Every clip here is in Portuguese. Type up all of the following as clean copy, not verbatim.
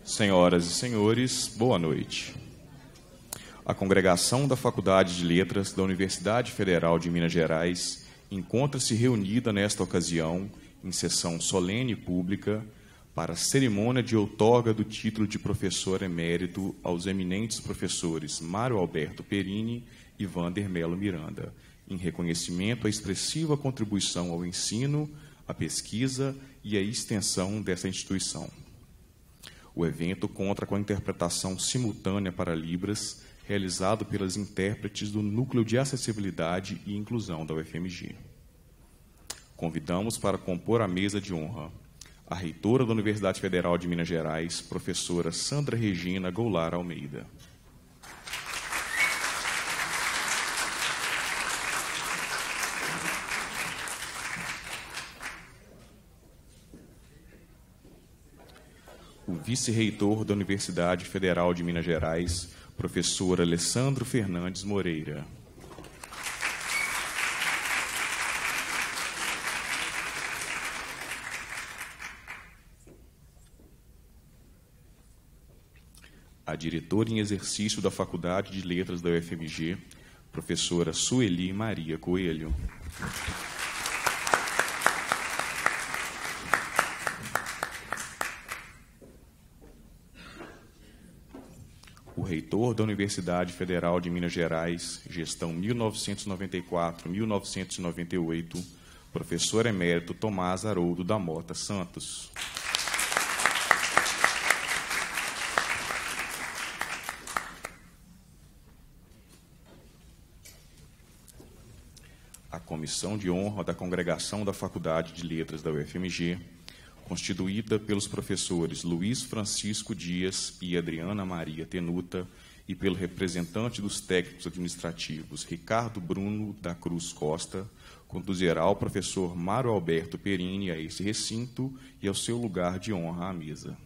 Senhoras e senhores, boa noite. A congregação da Faculdade de Letras da Universidade Federal de Minas Gerais encontra-se reunida nesta ocasião em sessão solene e pública para a cerimônia de outorga do título de professor emérito aos eminentes professores Mário Alberto Perini e Wander Melo Miranda, em reconhecimento à expressiva contribuição ao ensino, à pesquisa e à extensão dessa instituição. O evento conta com a interpretação simultânea para Libras, realizado pelas intérpretes do Núcleo de Acessibilidade e Inclusão da UFMG. Convidamos para compor a mesa de honra a reitora da Universidade Federal de Minas Gerais, professora Sandra Regina Goulart Almeida. O vice-reitor da Universidade Federal de Minas Gerais, professor Alessandro Fernandes Moreira. A diretora em exercício da Faculdade de Letras da UFMG, professora Sueli Maria Coelho. O reitor da Universidade Federal de Minas Gerais, gestão 1994-1998, professor emérito Tomás Haroldo da Mota Santos. A Comissão de Honra da Congregação da Faculdade de Letras da UFMG, constituída pelos professores Luiz Francisco Dias e Adriana Maria Tenuta, e pelo representante dos técnicos administrativos Ricardo Bruno da Cruz Costa, conduzirá o professor Mário Alberto Perini a esse recinto e ao seu lugar de honra à mesa.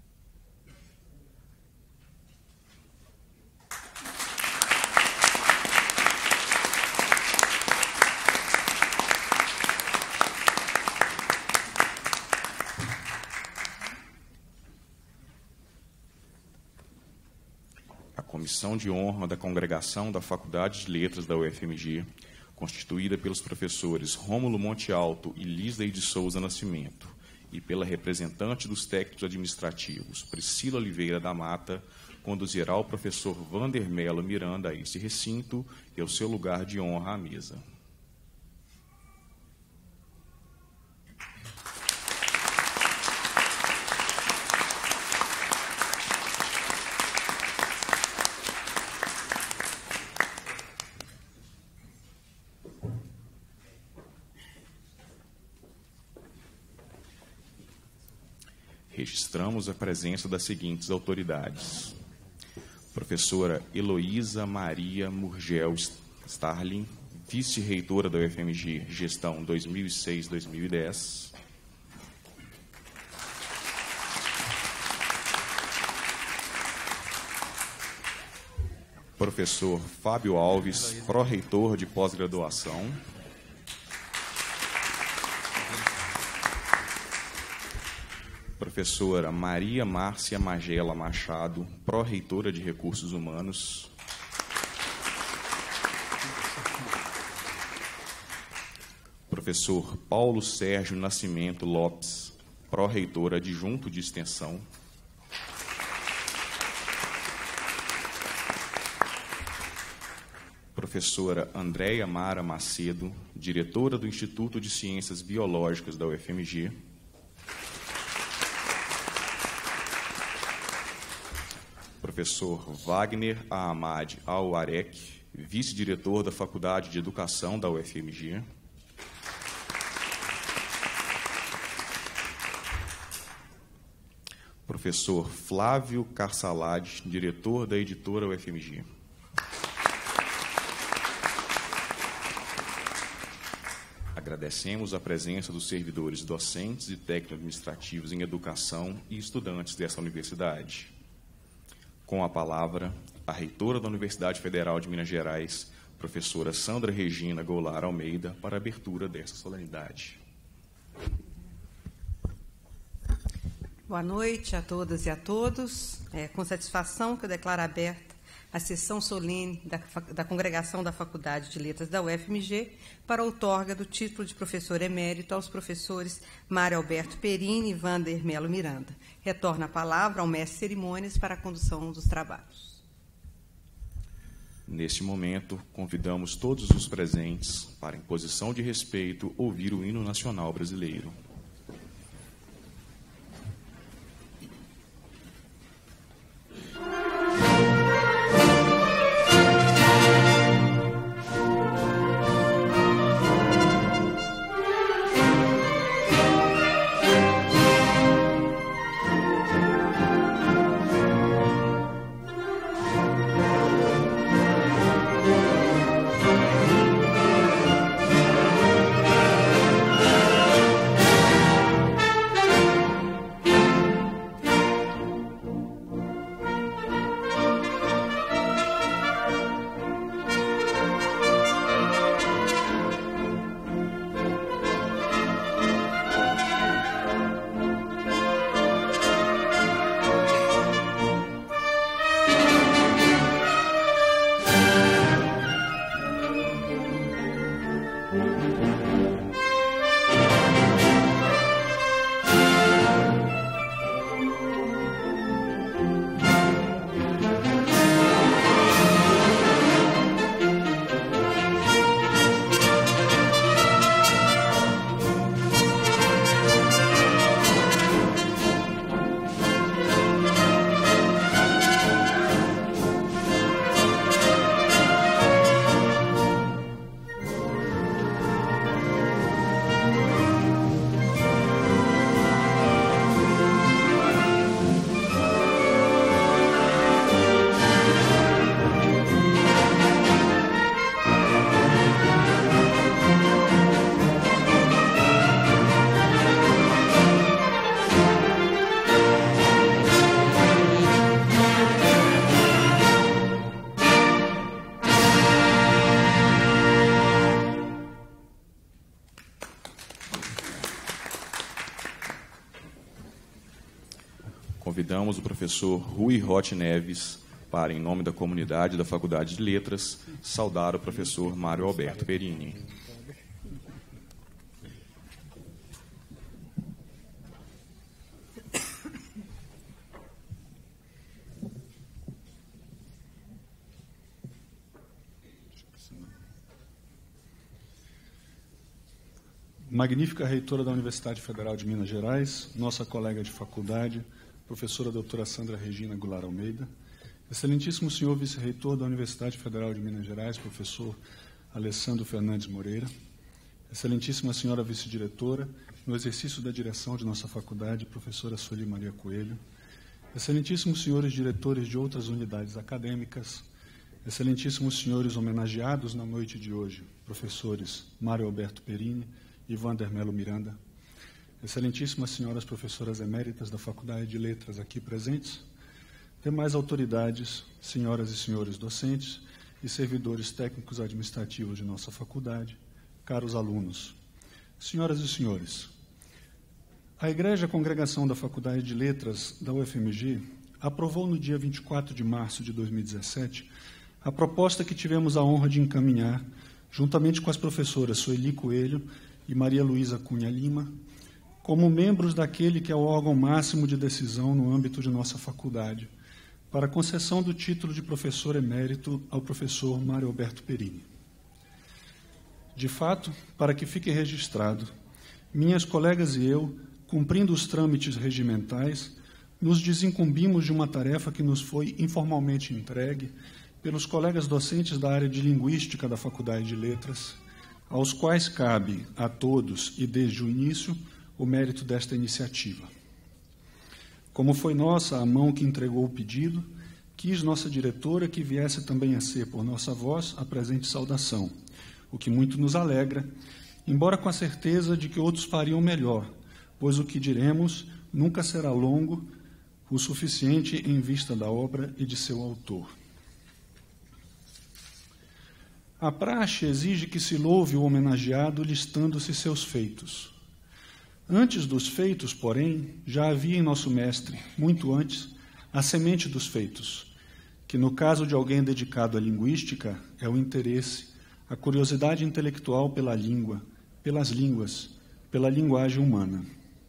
A Comissão de Honra da Congregação da Faculdade de Letras da UFMG, constituída pelos professores Rômulo Monte Alto e Lisdei de Souza Nascimento, e pela representante dos técnicos administrativos, Priscila Oliveira da Mata, conduzirá o professor Wander Melo Miranda a esse recinto e ao seu lugar de honra à mesa. Registramos a presença das seguintes autoridades: professora Heloísa Maria Murgel Starling, vice-reitora da UFMG, gestão 2006-2010. Professor Fábio Alves, pró-reitor de pós-graduação. Professora Maria Márcia Magela Machado, pró-reitora de Recursos Humanos. Professor Paulo Sérgio Nascimento Lopes, pró-reitor adjunto de Extensão. Professora Andréia Mara Macedo, diretora do Instituto de Ciências Biológicas da UFMG. Professor Wagner Ahmad Al-Arek, vice-diretor da Faculdade de Educação da UFMG. Professor Flávio Carsalade, diretor da editora UFMG. Agradecemos a presença dos servidores docentes e técnico-administrativos em educação e estudantes dessa universidade. Com a palavra, a reitora da Universidade Federal de Minas Gerais, professora Sandra Regina Goulart Almeida, para a abertura desta solenidade. Boa noite a todas e a todos. É com satisfação que eu declaro aberta a sessão solene da Congregação da Faculdade de Letras da UFMG para a outorga do título de professor emérito aos professores Mário Alberto Perini e Wander Melo Miranda. Retorno a palavra ao mestre de cerimônias para a condução dos trabalhos. Neste momento, convidamos todos os presentes para, em posição de respeito, ouvir o hino nacional brasileiro. Convidamos o professor Rui Roth Neves para, em nome da comunidade da Faculdade de Letras, saudar o professor Mário Alberto Perini. Magnífica reitora da Universidade Federal de Minas Gerais, nossa colega de faculdade, professora doutora Sandra Regina Goulart Almeida, excelentíssimo senhor vice-reitor da Universidade Federal de Minas Gerais, professor Alessandro Fernandes Moreira, excelentíssima senhora vice-diretora, no exercício da direção de nossa faculdade, professora Sueli Maria Coelho, excelentíssimos senhores diretores de outras unidades acadêmicas, excelentíssimos senhores homenageados na noite de hoje, professores Mário Alberto Perini e Wander Melo Miranda, excelentíssimas senhoras professoras eméritas da Faculdade de Letras aqui presentes, demais autoridades, senhoras e senhores docentes e servidores técnicos administrativos de nossa faculdade, caros alunos, senhoras e senhores, a Igreja Congregação da Faculdade de Letras da UFMG aprovou no dia 24 de março de 2017 a proposta que tivemos a honra de encaminhar, juntamente com as professoras Sueli Coelho e Maria Luísa Cunha Lima, como membros daquele que é o órgão máximo de decisão no âmbito de nossa faculdade, para a concessão do título de professor emérito ao professor Mário Alberto Perini. De fato, para que fique registrado, minhas colegas e eu, cumprindo os trâmites regimentais, nos desincumbimos de uma tarefa que nos foi informalmente entregue pelos colegas docentes da área de Linguística da Faculdade de Letras, aos quais cabe a todos e desde o início o mérito desta iniciativa. Como foi nossa a mão que entregou o pedido, quis nossa diretora que viesse também a ser, por nossa voz, a presente saudação, o que muito nos alegra, embora com a certeza de que outros fariam melhor, pois o que diremos nunca será longo o suficiente em vista da obra e de seu autor. A praxe exige que se louve o homenageado listando-se seus feitos. Antes dos feitos, porém, já havia em nosso mestre, muito antes, a semente dos feitos, que no caso de alguém dedicado à linguística é o interesse, a curiosidade intelectual pela língua, pelas línguas, pela linguagem humana.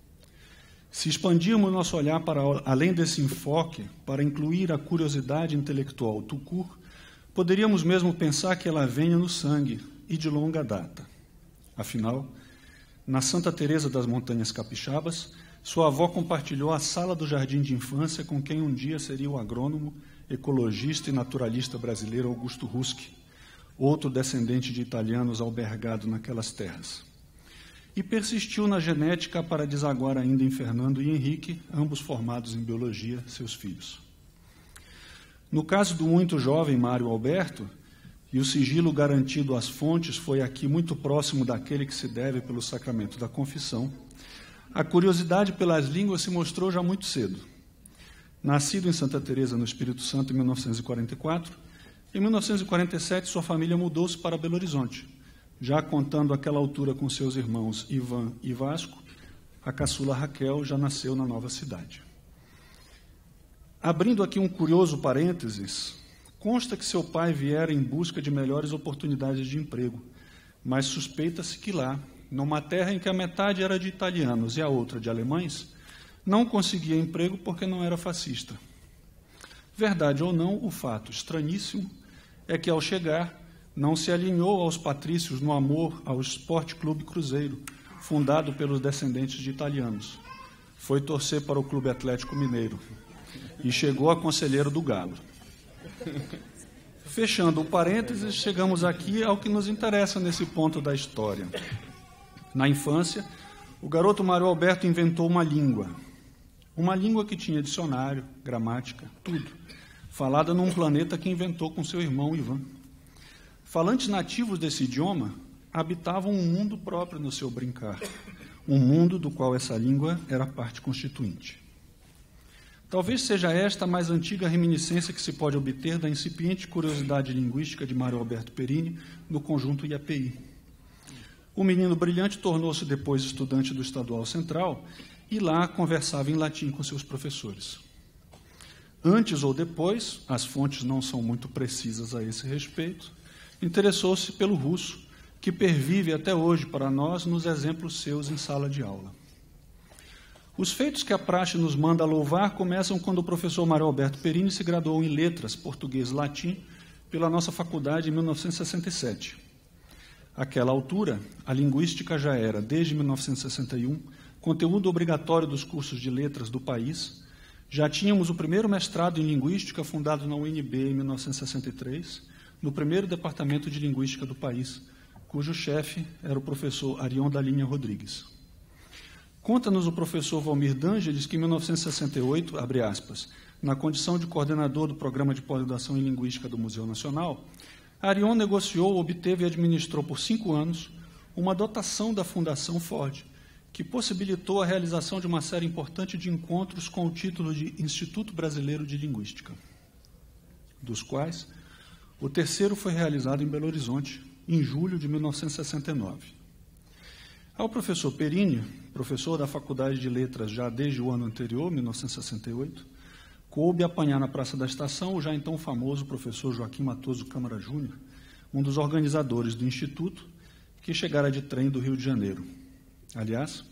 Se expandirmos nosso olhar para além desse enfoque, para incluir a curiosidade intelectual tout court, poderíamos mesmo pensar que ela venha no sangue e de longa data. Afinal, na Santa Teresa das Montanhas Capixabas, sua avó compartilhou a sala do jardim de infância com quem um dia seria o agrônomo, ecologista e naturalista brasileiro Augusto Ruschi, outro descendente de italianos albergado naquelas terras. E persistiu na genética para desaguar ainda em Fernando e Henrique, ambos formados em biologia, seus filhos. No caso do muito jovem Mário Alberto, e o sigilo garantido às fontes foi aqui muito próximo daquele que se deve pelo sacramento da confissão, a curiosidade pelas línguas se mostrou já muito cedo. Nascido em Santa Teresa, no Espírito Santo, em 1944, em 1947 sua família mudou-se para Belo Horizonte, já contando àquela altura com seus irmãos Ivan e Vasco, a caçula Raquel já nasceu na nova cidade. Abrindo aqui um curioso parênteses, consta que seu pai viera em busca de melhores oportunidades de emprego, mas suspeita-se que lá, numa terra em que a metade era de italianos e a outra de alemães, não conseguia emprego porque não era fascista. Verdade ou não, o fato estranhíssimo é que, ao chegar, não se alinhou aos patrícios no amor ao Esporte Clube Cruzeiro, fundado pelos descendentes de italianos. Foi torcer para o Clube Atlético Mineiro e chegou a conselheiro do Galo. Fechando o parênteses, chegamos aqui ao que nos interessa nesse ponto da história. Na infância, o garoto Mário Alberto inventou uma língua que tinha dicionário, gramática, tudo, falada num planeta que inventou com seu irmão Ivan. Falantes nativos desse idioma habitavam um mundo próprio no seu brincar, um mundo do qual essa língua era parte constituinte. Talvez seja esta a mais antiga reminiscência que se pode obter da incipiente curiosidade linguística de Mário Alberto Perini no conjunto IAPI. O menino brilhante tornou-se depois estudante do Estadual Central e lá conversava em latim com seus professores. Antes ou depois, as fontes não são muito precisas a esse respeito, interessou-se pelo russo, que pervive até hoje para nós nos exemplos seus em sala de aula. Os feitos que a praxe nos manda louvar começam quando o professor Mário Alberto Perini se graduou em Letras, Português e Latim, pela nossa faculdade em 1967. Àquela altura, a linguística já era, desde 1961, conteúdo obrigatório dos cursos de letras do país. Já tínhamos o primeiro mestrado em linguística, fundado na UNB em 1963, no primeiro departamento de linguística do país, cujo chefe era o professor Arion da Linha Rodrigues. Conta-nos o professor Valmir D'Angelis que em 1968, abre aspas, na condição de coordenador do Programa de Pós-Graduação em Linguística do Museu Nacional, Arion negociou, obteve e administrou por 5 anos uma dotação da Fundação Ford, que possibilitou a realização de uma série importante de encontros com o título de Instituto Brasileiro de Linguística, dos quais o terceiro foi realizado em Belo Horizonte, em julho de 1969. Ao professor Perini, professor da Faculdade de Letras já desde o ano anterior, 1968, coube apanhar na Praça da Estação o já então famoso professor Joaquim Matoso Câmara Júnior, um dos organizadores do Instituto, que chegara de trem do Rio de Janeiro. Aliás,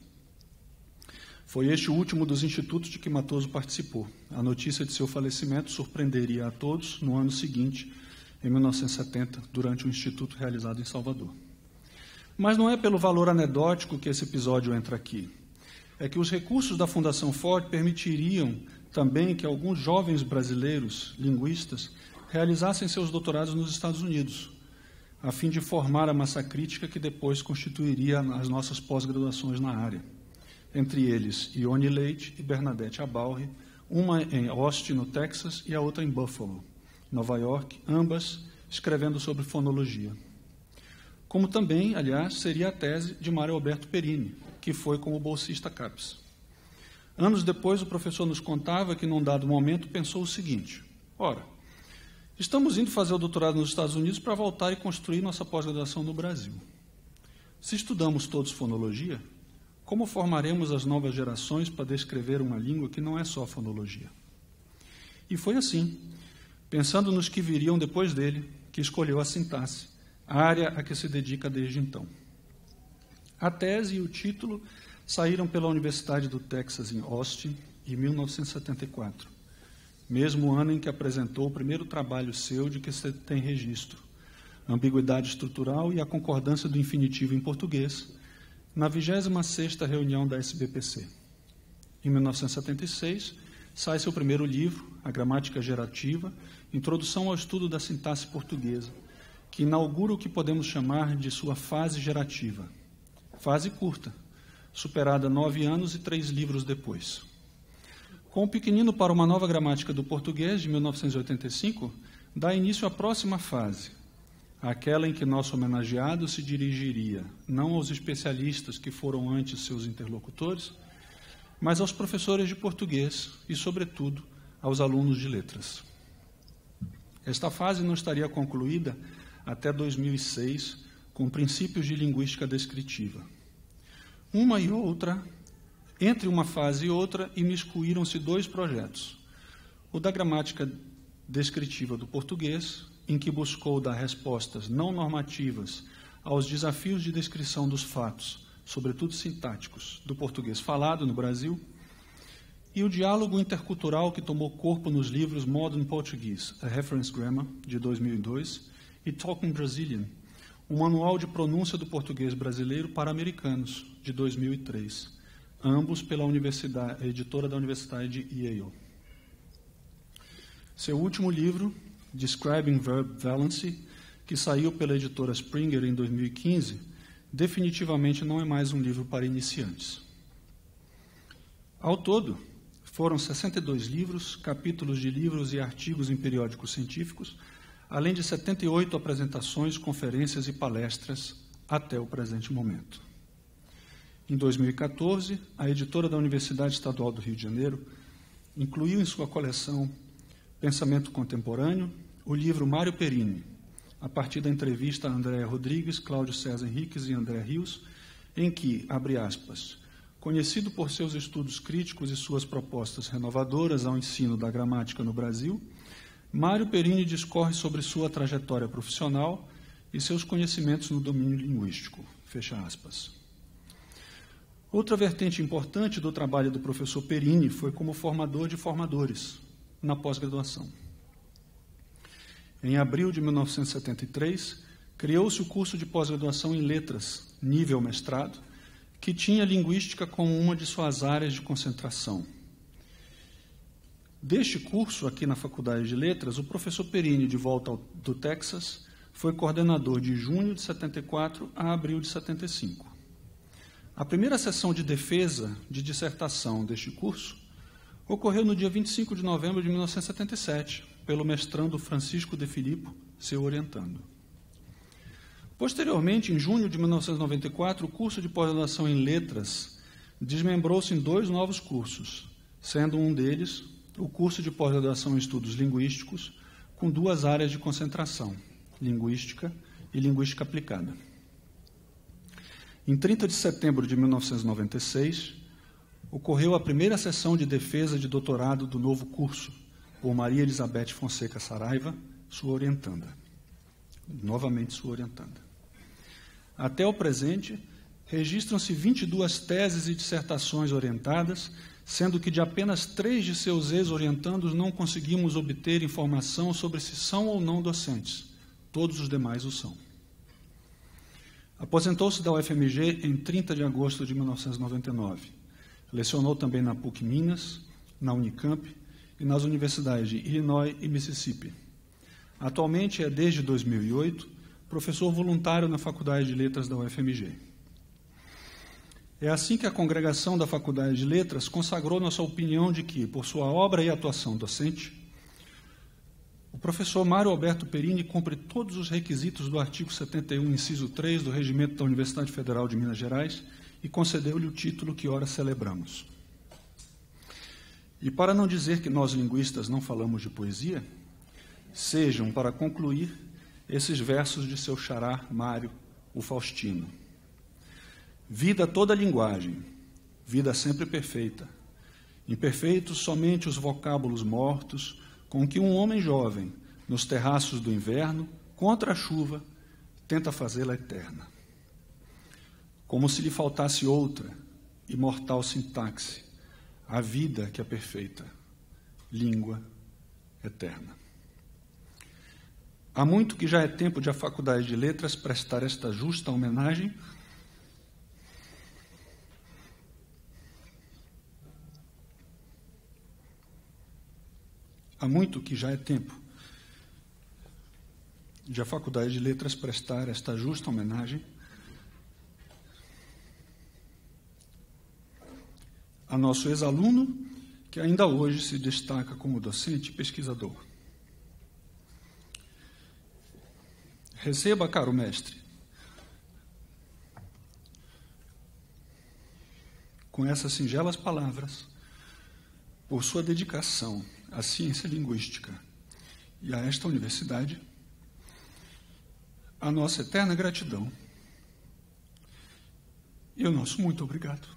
foi este o último dos institutos de que Matoso participou. A notícia de seu falecimento surpreenderia a todos no ano seguinte, em 1970, durante um instituto realizado em Salvador. Mas não é pelo valor anedótico que esse episódio entra aqui. É que os recursos da Fundação Ford permitiriam também que alguns jovens brasileiros, linguistas, realizassem seus doutorados nos Estados Unidos, a fim de formar a massa crítica que depois constituiria as nossas pós-graduações na área. Entre eles, Ione Leite e Bernadette Abalri, uma em Austin, no Texas, e a outra em Buffalo, Nova York, ambas escrevendo sobre fonologia. Como também, aliás, seria a tese de Mário Alberto Perini, que foi como bolsista CAPES. Anos depois, o professor nos contava que, num dado momento, pensou o seguinte: ora, estamos indo fazer o doutorado nos Estados Unidos para voltar e construir nossa pós-graduação no Brasil. Se estudamos todos fonologia, como formaremos as novas gerações para descrever uma língua que não é só fonologia? E foi assim, pensando nos que viriam depois dele, que escolheu a sintaxe, a área a que se dedica desde então. A tese e o título saíram pela Universidade do Texas, em Austin, em 1974, mesmo ano em que apresentou o primeiro trabalho seu de que se tem registro, Ambiguidade Estrutural e a Concordância do Infinitivo em Português, na 26ª reunião da SBPC. Em 1976, sai seu primeiro livro, A Gramática Gerativa, Introdução ao Estudo da Sintaxe Portuguesa, que inaugura o que podemos chamar de sua fase gerativa. Fase curta, superada 9 anos e 3 livros depois. Com o Pequenino para uma Nova Gramática do Português, de 1985, dá início à próxima fase, aquela em que nosso homenageado se dirigiria não aos especialistas que foram antes seus interlocutores, mas aos professores de português e, sobretudo, aos alunos de letras. Esta fase não estaria concluída até 2006, com princípios de linguística descritiva. Entre uma fase e outra, imiscuíram-se 2 projetos. O da gramática descritiva do português, em que buscou dar respostas não normativas aos desafios de descrição dos fatos, sobretudo sintáticos, do português falado no Brasil, e o diálogo intercultural que tomou corpo nos livros Modern Portuguese, A Reference Grammar, de 2002, e Talking Brazilian, um manual de pronúncia do português brasileiro para americanos, de 2003, ambos pela editora da Universidade de Yale. Seu último livro, Describing Verb Valency, que saiu pela editora Springer em 2015, definitivamente não é mais um livro para iniciantes. Ao todo, foram 62 livros, capítulos de livros e artigos em periódicos científicos, além de 78 apresentações, conferências e palestras até o presente momento. Em 2014, a editora da Universidade Estadual do Rio de Janeiro incluiu em sua coleção Pensamento Contemporâneo o livro Mário Perini, a partir da entrevista a Andréa Rodrigues, Cláudio César Henriques e André Rios, em que, abre aspas, conhecido por seus estudos críticos e suas propostas renovadoras ao ensino da gramática no Brasil, Mário Perini discorre sobre sua trajetória profissional e seus conhecimentos no domínio linguístico. Fecha aspas. Outra vertente importante do trabalho do professor Perini foi como formador de formadores na pós-graduação. Em abril de 1973, criou-se o curso de pós-graduação em letras, nível mestrado, que tinha linguística como uma de suas áreas de concentração. Deste curso, aqui na Faculdade de Letras, o professor Perini, de volta do Texas, foi coordenador de junho de 74 a abril de 75. A primeira sessão de defesa de dissertação deste curso ocorreu no dia 25 de novembro de 1977, pelo mestrando Francisco de Filippo, seu orientando. Posteriormente, em junho de 1994, o curso de pós-graduação em Letras desmembrou-se em 2 novos cursos, sendo um deles o curso de pós-graduação em Estudos Linguísticos, com 2 áreas de concentração, Linguística e Linguística Aplicada. Em 30 de setembro de 1996, ocorreu a primeira sessão de defesa de doutorado do novo curso, por Maria Elizabeth Fonseca Saraiva, sua orientanda. Novamente sua orientanda. Até o presente, registram-se 22 teses e dissertações orientadas, sendo que de apenas 3 de seus ex-orientandos não conseguimos obter informação sobre se são ou não docentes. Todos os demais o são. Aposentou-se da UFMG em 30 de agosto de 1999. Lecionou também na PUC Minas, na Unicamp e nas universidades de Illinois e Mississippi. Atualmente é, desde 2008, professor voluntário na Faculdade de Letras da UFMG. É assim que a congregação da Faculdade de Letras consagrou nossa opinião de que, por sua obra e atuação docente, o professor Mário Alberto Perini cumpre todos os requisitos do artigo 71, inciso 3 do Regimento da Universidade Federal de Minas Gerais e concedeu-lhe o título que ora celebramos. E para não dizer que nós linguistas não falamos de poesia, sejam, para concluir, esses versos de seu xará Mário, o Faustino. Vida toda linguagem, vida sempre perfeita. Imperfeitos somente os vocábulos mortos com que um homem jovem, nos terraços do inverno, contra a chuva, tenta fazê-la eterna. Como se lhe faltasse outra, imortal sintaxe, a vida que é perfeita, língua eterna. Há muito que já é tempo de a Faculdade de Letras prestar esta justa homenagem Há muito que já é tempo de a Faculdade de Letras prestar esta justa homenagem a nosso ex-aluno, que ainda hoje se destaca como docente e pesquisador. Receba, caro mestre, com essas singelas palavras, por sua dedicação à ciência linguística e a esta universidade, a nossa eterna gratidão e o nosso muito obrigado.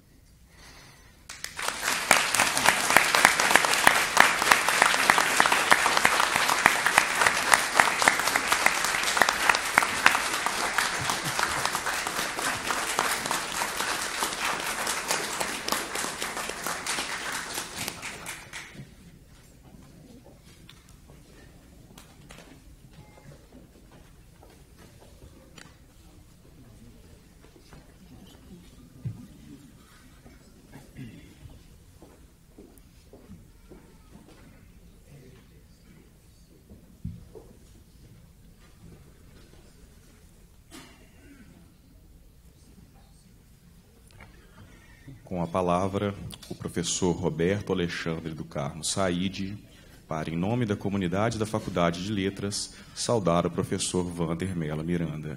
Com a palavra, o professor Roberto Alexandre do Carmo Saide, para, em nome da comunidade da Faculdade de Letras, saudar o professor Vander Mello Miranda.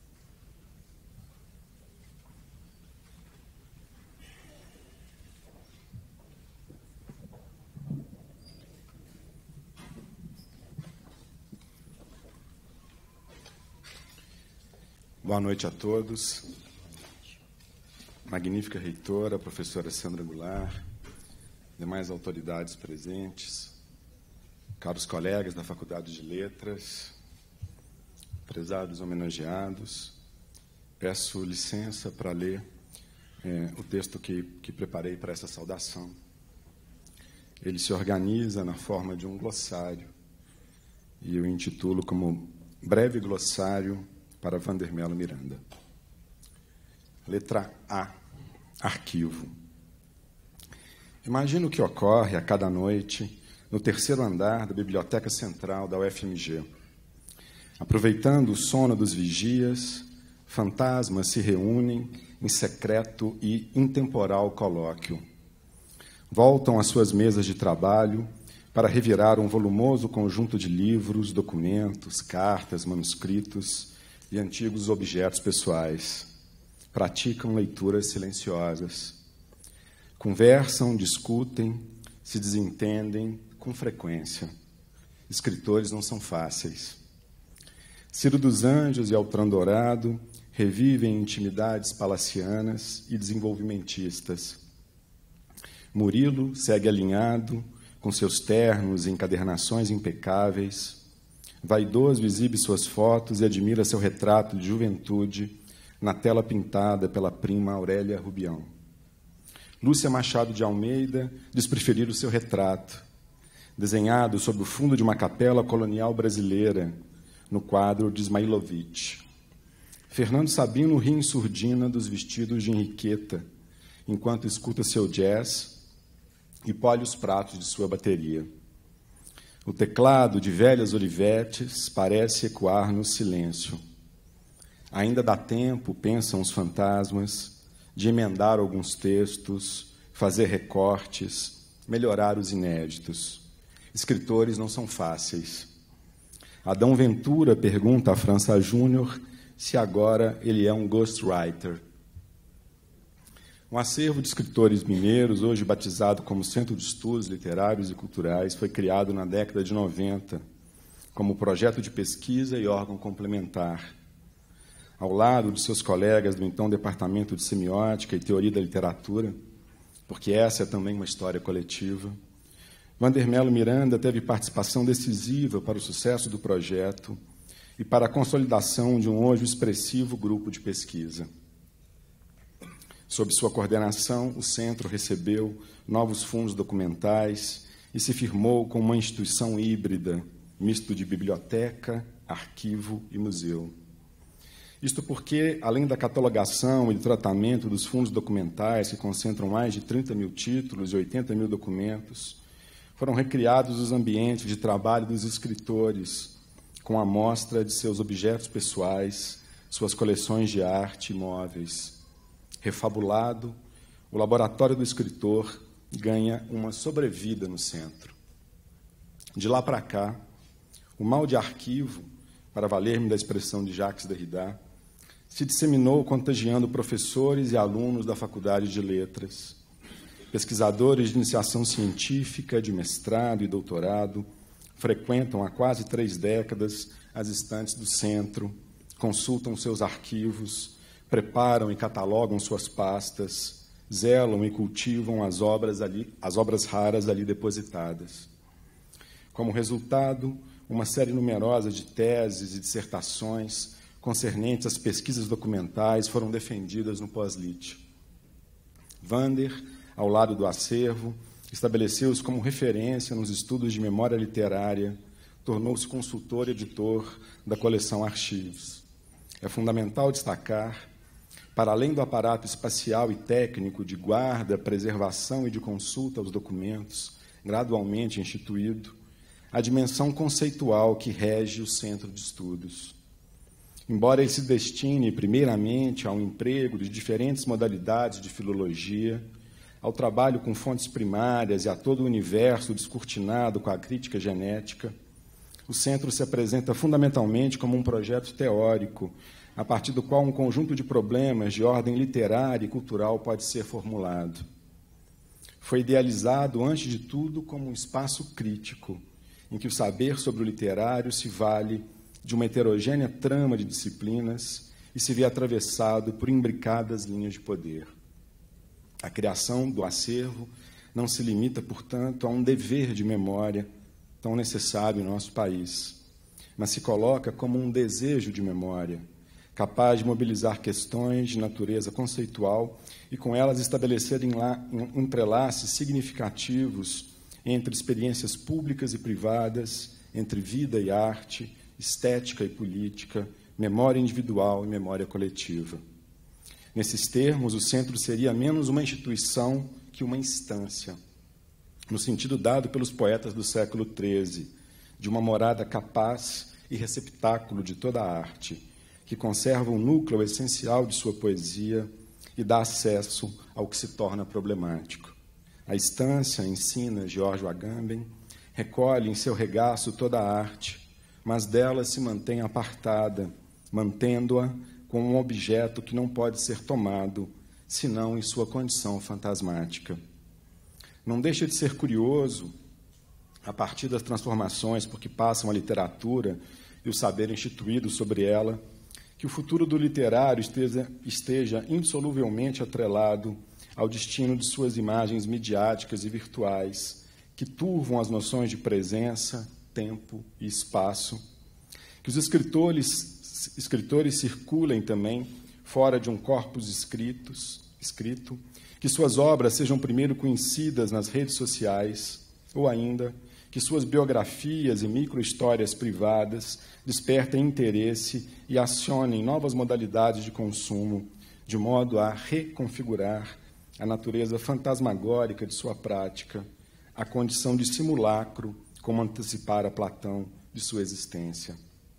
Boa noite a todos. Magnífica reitora, professora Sandra Goulart, demais autoridades presentes, caros colegas da Faculdade de Letras, prezados homenageados, peço licença para ler o texto que preparei para essa saudação. Ele se organiza na forma de um glossário e eu intitulo como Breve Glossário para Vander Mello Miranda. Letra A. Arquivo. Imagino o que ocorre a cada noite no terceiro andar da Biblioteca Central da UFMG. Aproveitando o sono dos vigias, fantasmas se reúnem em secreto e intemporal colóquio. Voltam às suas mesas de trabalho para revirar um volumoso conjunto de livros, documentos, cartas, manuscritos e antigos objetos pessoais. Praticam leituras silenciosas. Conversam, discutem, se desentendem com frequência. Escritores não são fáceis. Ciro dos Anjos e Altran Dourado revivem intimidades palacianas e desenvolvimentistas. Murilo segue alinhado, com seus ternos e encadernações impecáveis. Vaidoso exibe suas fotos e admira seu retrato de juventude na tela pintada pela prima Aurélia Rubião. Lúcia Machado de Almeida diz preferir o seu retrato, desenhado sob o fundo de uma capela colonial brasileira, no quadro de Ismailovitch. Fernando Sabino ri em surdina dos vestidos de Henriqueta, enquanto escuta seu jazz e polhe os pratos de sua bateria. O teclado de velhas Olivetes parece ecoar no silêncio. Ainda dá tempo, pensam os fantasmas, de emendar alguns textos, fazer recortes, melhorar os inéditos. Escritores não são fáceis. Adão Ventura pergunta a França Júnior se agora ele é um ghostwriter. Um acervo de escritores mineiros, hoje batizado como Centro de Estudos Literários e Culturais, foi criado na década de 90, como projeto de pesquisa e órgão complementar. ao lado de seus colegas do então Departamento de Semiótica e Teoria da Literatura, porque essa é também uma história coletiva. Wander Melo Miranda teve participação decisiva para o sucesso do projeto e para a consolidação de um hoje expressivo grupo de pesquisa. Sob sua coordenação, o Centro recebeu novos fundos documentais e se firmou como uma instituição híbrida, misto de biblioteca, arquivo e museu. Isto porque, além da catalogação e do tratamento dos fundos documentais, que concentram mais de 30 mil títulos e 80 mil documentos, foram recriados os ambientes de trabalho dos escritores, com a amostra de seus objetos pessoais, suas coleções de arte e móveis. Refabulado, o laboratório do escritor ganha uma sobrevida no centro. De lá para cá, o mal de arquivo, para valer-me da expressão de Jacques Derrida, se disseminou contagiando professores e alunos da Faculdade de Letras, pesquisadores de iniciação científica, de mestrado e doutorado, frequentam há quase 3 décadas as estantes do centro, consultam seus arquivos, preparam e catalogam suas pastas, zelam e cultivam as obras raras ali depositadas. Como resultado, uma série numerosa de teses e dissertações concernentes às pesquisas documentais foram defendidas no pós-lit. Wander, ao lado do acervo, estabeleceu-se como referência nos estudos de memória literária, tornou-se consultor e editor da coleção Archivos. É fundamental destacar, para além do aparato espacial e técnico de guarda, preservação e de consulta aos documentos, gradualmente instituído, a dimensão conceitual que rege o Centro de Estudos. Embora ele se destine, primeiramente, ao emprego de diferentes modalidades de filologia, ao trabalho com fontes primárias e a todo o universo descortinado com a crítica genética, o Centro se apresenta fundamentalmente como um projeto teórico, a partir do qual um conjunto de problemas de ordem literária e cultural pode ser formulado. Foi idealizado, antes de tudo, como um espaço crítico, em que o saber sobre o literário se vale de uma heterogênea trama de disciplinas e se vê atravessado por imbricadas linhas de poder. A criação do acervo não se limita, portanto, a um dever de memória tão necessário em nosso país, mas se coloca como um desejo de memória, capaz de mobilizar questões de natureza conceitual e, com elas, estabelecer entrelaces significativos entre experiências públicas e privadas, entre vida e arte, estética e política, memória individual e memória coletiva. Nesses termos, o Centro seria menos uma instituição que uma instância, no sentido dado pelos poetas do século XIII, de uma morada capaz e receptáculo de toda a arte, que conserva o núcleo essencial de sua poesia e dá acesso ao que se torna problemático. A estância, ensina Giorgio Agamben, recolhe em seu regaço toda a arte, mas dela se mantém apartada, mantendo-a como um objeto que não pode ser tomado, senão em sua condição fantasmática. Não deixa de ser curioso, a partir das transformações por que passam a literatura e o saber instituído sobre ela, que o futuro do literário esteja insoluvelmente atrelado ao destino de suas imagens midiáticas e virtuais, que turvam as noções de presença, tempo e espaço, que os escritores circulem também fora de um corpus escrito, que suas obras sejam primeiro conhecidas nas redes sociais, ou ainda que suas biografias e microhistórias privadas despertem interesse e acionem novas modalidades de consumo, de modo a reconfigurar a natureza fantasmagórica de sua prática, a condição de simulacro, como antecipara Platão, de sua existência.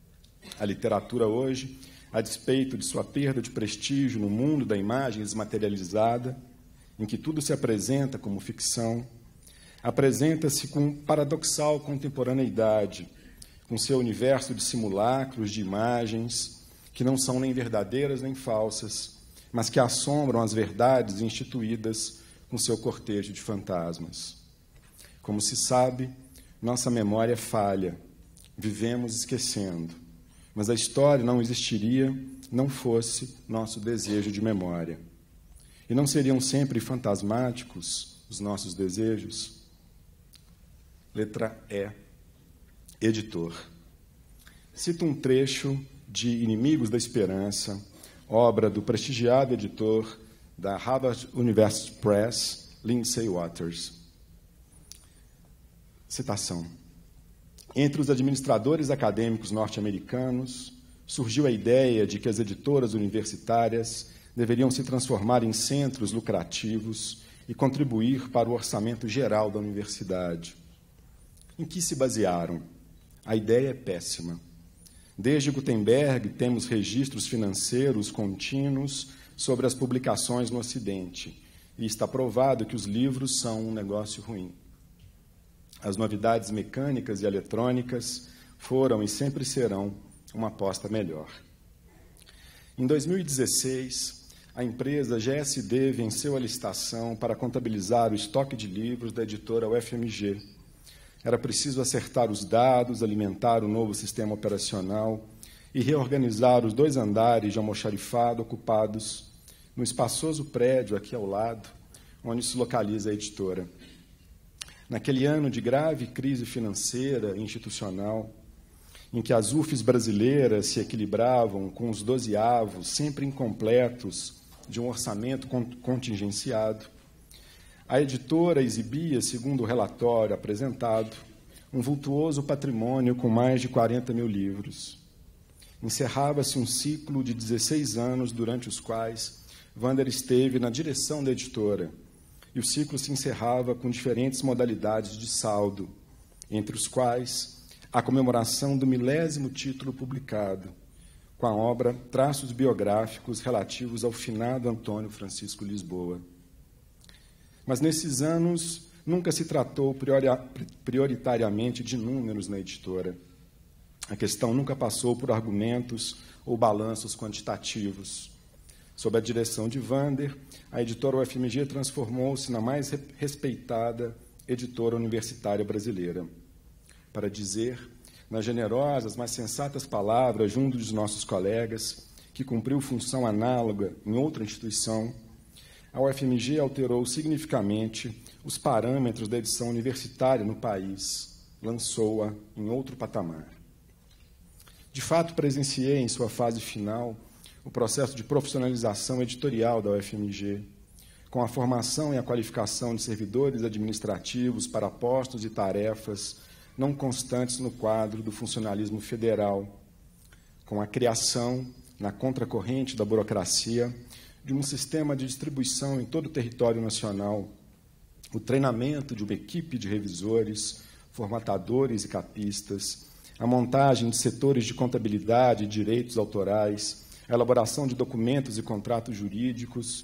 A literatura hoje, a despeito de sua perda de prestígio no mundo da imagem desmaterializada, em que tudo se apresenta como ficção, apresenta-se com paradoxal contemporaneidade, com seu universo de simulacros, de imagens, que não são nem verdadeiras nem falsas, mas que assombram as verdades instituídas com seu cortejo de fantasmas. Como se sabe, nossa memória falha, vivemos esquecendo. mas a história não existiria não fosse nosso desejo de memória. E não seriam sempre fantasmáticos os nossos desejos? Letra E, editor. Cito um trecho de Inimigos da Esperança, obra do prestigiado editor da Harvard University Press, Lindsay Waters. Citação. Entre os administradores acadêmicos norte-americanos, surgiu a ideia de que as editoras universitárias deveriam se transformar em centros lucrativos e contribuir para o orçamento geral da universidade. Em que se basearam? A ideia é péssima. Desde Gutenberg, temos registros financeiros contínuos sobre as publicações no Ocidente, e está provado que os livros são um negócio ruim. As novidades mecânicas e eletrônicas foram e sempre serão uma aposta melhor. Em 2016, a empresa GSD venceu a licitação para contabilizar o estoque de livros da editora UFMG. Era preciso acertar os dados, alimentar o novo sistema operacional e reorganizar os 2 andares de almoxarifado ocupados no espaçoso prédio aqui ao lado, onde se localiza a editora. Naquele ano de grave crise financeira e institucional, em que as UFs brasileiras se equilibravam com os 12avos, sempre incompletos, de um orçamento contingenciado, a editora exibia, segundo o relatório apresentado, um vultuoso patrimônio com mais de 40 mil livros. Encerrava-se um ciclo de 16 anos, durante os quais Wander esteve na direção da editora, e o ciclo se encerrava com diferentes modalidades de saldo, entre os quais a comemoração do 1000º título publicado, com a obra Traços Biográficos relativos ao finado Antônio Francisco Lisboa. Mas, nesses anos, nunca se tratou prioritariamente de números na editora. A questão nunca passou por argumentos ou balanços quantitativos. Sob a direção de Wander, a editora UFMG transformou-se na mais respeitada editora universitária brasileira. Para dizer, nas generosas, mas sensatas palavras de um dos nossos colegas, que cumpriu função análoga em outra instituição, a UFMG alterou significativamente os parâmetros da edição universitária no país, lançou-a em outro patamar. De fato, presenciei, em sua fase final, o processo de profissionalização editorial da UFMG, com a formação e a qualificação de servidores administrativos para postos e tarefas não constantes no quadro do funcionalismo federal, com a criação, na contracorrente da burocracia, de um sistema de distribuição em todo o território nacional, o treinamento de uma equipe de revisores, formatadores e capistas, a montagem de setores de contabilidade e direitos autorais, a elaboração de documentos e contratos jurídicos,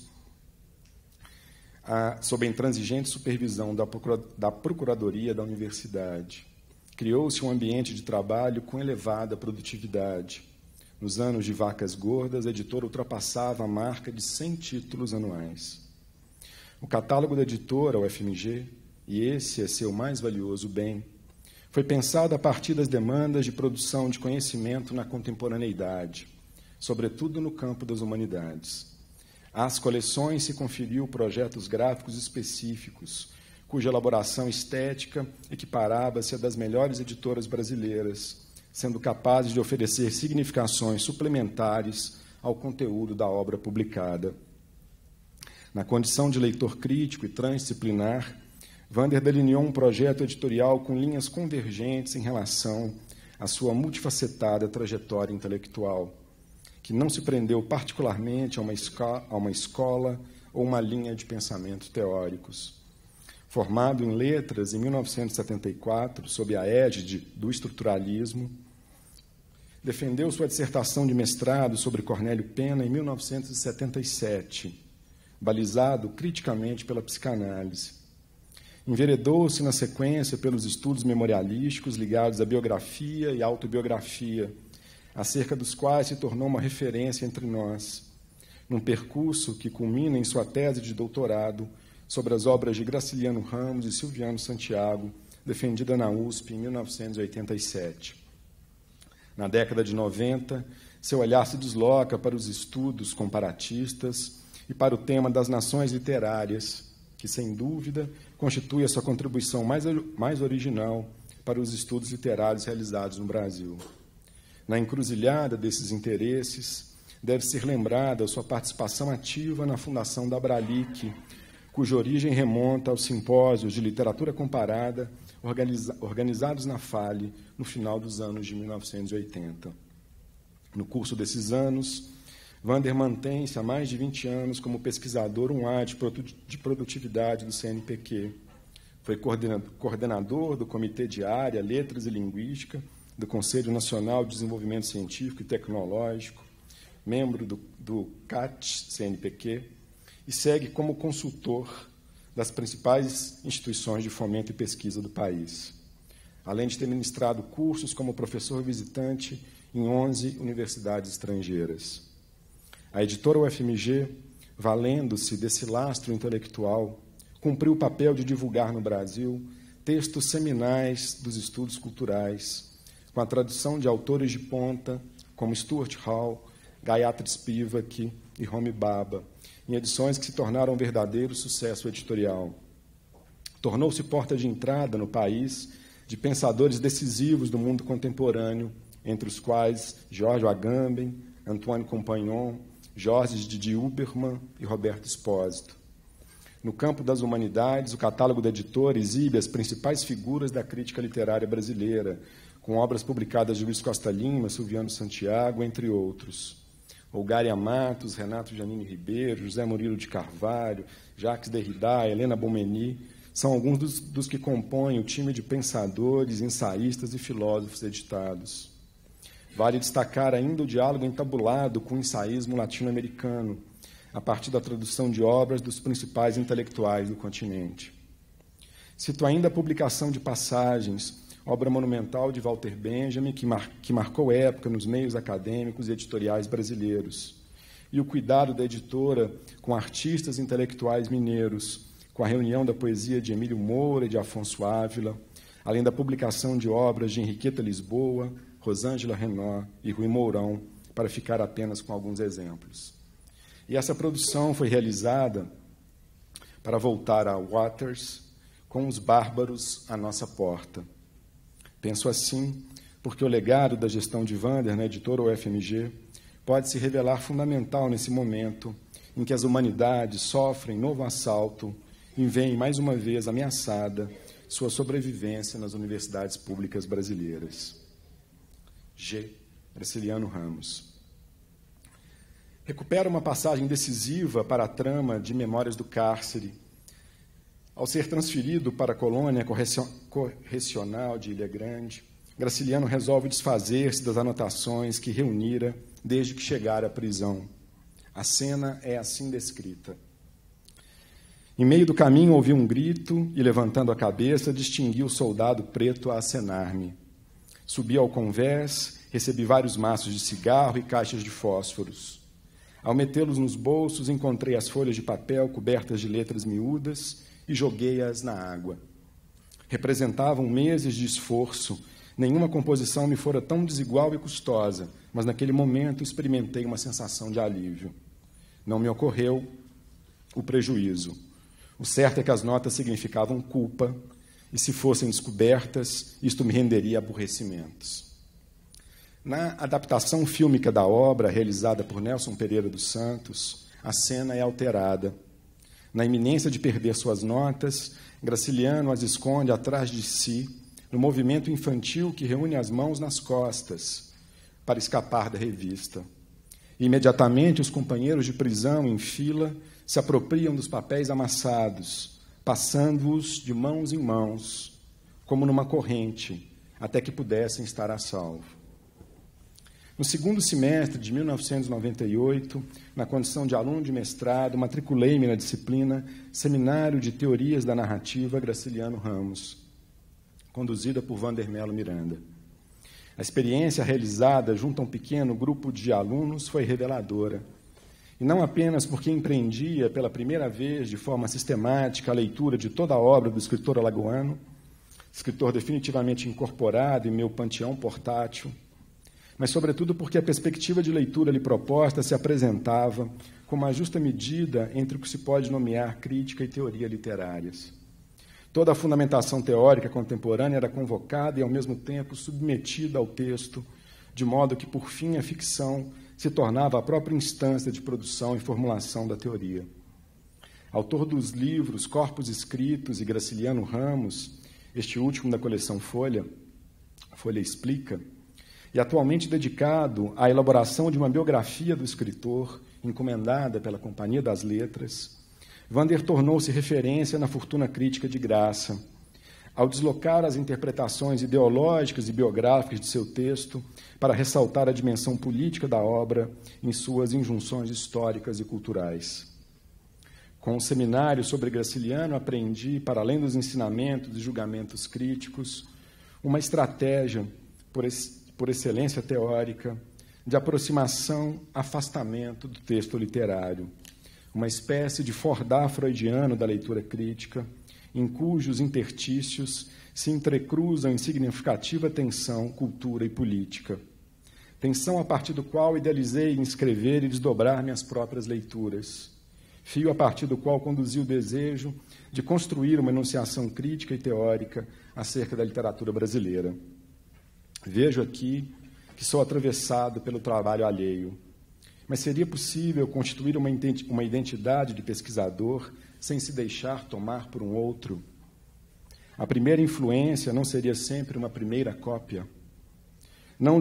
sob a intransigente supervisão da Procuradoria da Universidade. Criou-se um ambiente de trabalho com elevada produtividade. Nos anos de vacas gordas, a editora ultrapassava a marca de 100 títulos anuais. O catálogo da editora, UFMG, e esse é seu mais valioso bem, foi pensado a partir das demandas de produção de conhecimento na contemporaneidade, sobretudo no campo das humanidades. Às coleções se conferiu projetos gráficos específicos, cuja elaboração estética equiparava-se à das melhores editoras brasileiras, sendo capazes de oferecer significações suplementares ao conteúdo da obra publicada. Na condição de leitor crítico e transdisciplinar, Wander delineou um projeto editorial com linhas convergentes em relação à sua multifacetada trajetória intelectual, que não se prendeu particularmente a uma escola ou uma linha de pensamentos teóricos. Formado em letras em 1974, sob a égide do estruturalismo, defendeu sua dissertação de mestrado sobre Cornélio Pena em 1977, balizado criticamente pela psicanálise. Enveredou-se, na sequência, pelos estudos memorialísticos ligados à biografia e autobiografia, acerca dos quais se tornou uma referência entre nós, num percurso que culmina em sua tese de doutorado sobre as obras de Graciliano Ramos e Silviano Santiago, defendida na USP em 1987. Na década de 90, seu olhar se desloca para os estudos comparatistas e para o tema das nações literárias, que, sem dúvida, constitui a sua contribuição mais original para os estudos literários realizados no Brasil. Na encruzilhada desses interesses, deve ser lembrada a sua participação ativa na fundação da Abralic, cuja origem remonta aos simpósios de literatura comparada organizados na FALE no final dos anos de 1980. No curso desses anos, Wander mantém-se há mais de 20 anos como pesquisador 1A de produtividade do CNPq. Foi coordenador do Comitê de Área, Letras e Linguística, do Conselho Nacional de Desenvolvimento Científico e Tecnológico, membro do CAT-CNPq, e segue como consultor das principais instituições de fomento e pesquisa do país, além de ter ministrado cursos como professor visitante em 11 universidades estrangeiras. A editora UFMG, valendo-se desse lastro intelectual, cumpriu o papel de divulgar no Brasil textos seminais dos estudos culturais, com a tradução de autores de ponta como Stuart Hall, Gayatri Spivak e Homi Bhabha, em edições que se tornaram um verdadeiro sucesso editorial. Tornou-se porta de entrada no país de pensadores decisivos do mundo contemporâneo, entre os quais Giorgio Agamben, Antoine Compagnon, Georges Didier Huberman e Roberto Espósito. No campo das humanidades, o catálogo da editora exibe as principais figuras da crítica literária brasileira, com obras publicadas de Luiz Costa Lima, Silviano Santiago, entre outros. Olgária Matos, Renato Janine Ribeiro, José Murilo de Carvalho, Jacques Derrida, Helena Bomeni, são alguns dos que compõem o time de pensadores, ensaístas e filósofos editados. Vale destacar ainda o diálogo entabulado com o ensaísmo latino-americano, a partir da tradução de obras dos principais intelectuais do continente. Cito ainda a publicação de Passagens, obra monumental de Walter Benjamin, que marcou época nos meios acadêmicos e editoriais brasileiros, e o cuidado da editora com artistas intelectuais mineiros, com a reunião da poesia de Emílio Moura e de Afonso Ávila, além da publicação de obras de Henriqueta Lisboa, Rosângela Renaud e Rui Mourão, para ficar apenas com alguns exemplos. E essa produção foi realizada para voltar a Waters com os bárbaros à nossa porta. Penso assim, porque o legado da gestão de Wander na editora UFMG pode se revelar fundamental nesse momento em que as humanidades sofrem novo assalto e veem, mais uma vez, ameaçada sua sobrevivência nas universidades públicas brasileiras. G. Graciliano Ramos. Recupera uma passagem decisiva para a trama de Memórias do Cárcere. Ao ser transferido para a colônia correcional de Ilha Grande, Graciliano resolve desfazer-se das anotações que reunira desde que chegara à prisão. A cena é assim descrita. Em meio do caminho ouvi um grito e, levantando a cabeça, distingui o soldado preto a acenar-me. Subi ao convés, recebi vários maços de cigarro e caixas de fósforos. Ao metê-los nos bolsos, encontrei as folhas de papel cobertas de letras miúdas e joguei-as na água. Representavam meses de esforço. Nenhuma composição me fora tão desigual e custosa, mas naquele momento experimentei uma sensação de alívio. Não me ocorreu o prejuízo. O certo é que as notas significavam culpa, e se fossem descobertas, isto me renderia aborrecimentos. Na adaptação fílmica da obra, realizada por Nelson Pereira dos Santos, a cena é alterada. Na iminência de perder suas notas, Graciliano as esconde atrás de si, no movimento infantil que reúne as mãos nas costas, para escapar da revista. Imediatamente, os companheiros de prisão, em fila, se apropriam dos papéis amassados, passando-os de mãos em mãos, como numa corrente, até que pudessem estar a salvo. No segundo semestre de 1998, na condição de aluno de mestrado, matriculei-me na disciplina Seminário de Teorias da Narrativa Graciliano Ramos, conduzida por Wander Melo Miranda. A experiência realizada junto a um pequeno grupo de alunos foi reveladora. E não apenas porque empreendia pela primeira vez, de forma sistemática, a leitura de toda a obra do escritor alagoano, escritor definitivamente incorporado em meu panteão portátil, mas, sobretudo, porque a perspectiva de leitura lhe proposta se apresentava como uma justa medida entre o que se pode nomear crítica e teoria literárias. Toda a fundamentação teórica contemporânea era convocada e, ao mesmo tempo, submetida ao texto, de modo que, por fim, a ficção se tornava a própria instância de produção e formulação da teoria. Autor dos livros Corpos Escritos e Graciliano Ramos, este último da coleção Folha Explica, e atualmente dedicado à elaboração de uma biografia do escritor, encomendada pela Companhia das Letras, Wander tornou-se referência na fortuna crítica de Graça, ao deslocar as interpretações ideológicas e biográficas de seu texto para ressaltar a dimensão política da obra em suas injunções históricas e culturais. Com o seminário sobre Graciliano, aprendi, para além dos ensinamentos e julgamentos críticos, uma estratégia, por excelência teórica, de aproximação, afastamento do texto literário, uma espécie de fordar freudiano da leitura crítica, em cujos intertícios se entrecruzam em significativa tensão, cultura e política. Tensão a partir do qual idealizei inscrever e desdobrar minhas próprias leituras. Fio a partir do qual conduzi o desejo de construir uma enunciação crítica e teórica acerca da literatura brasileira. Vejo aqui que sou atravessado pelo trabalho alheio, mas seria possível constituir uma identidade de pesquisador sem se deixar tomar por um outro? A primeira influência não seria sempre uma primeira cópia? Não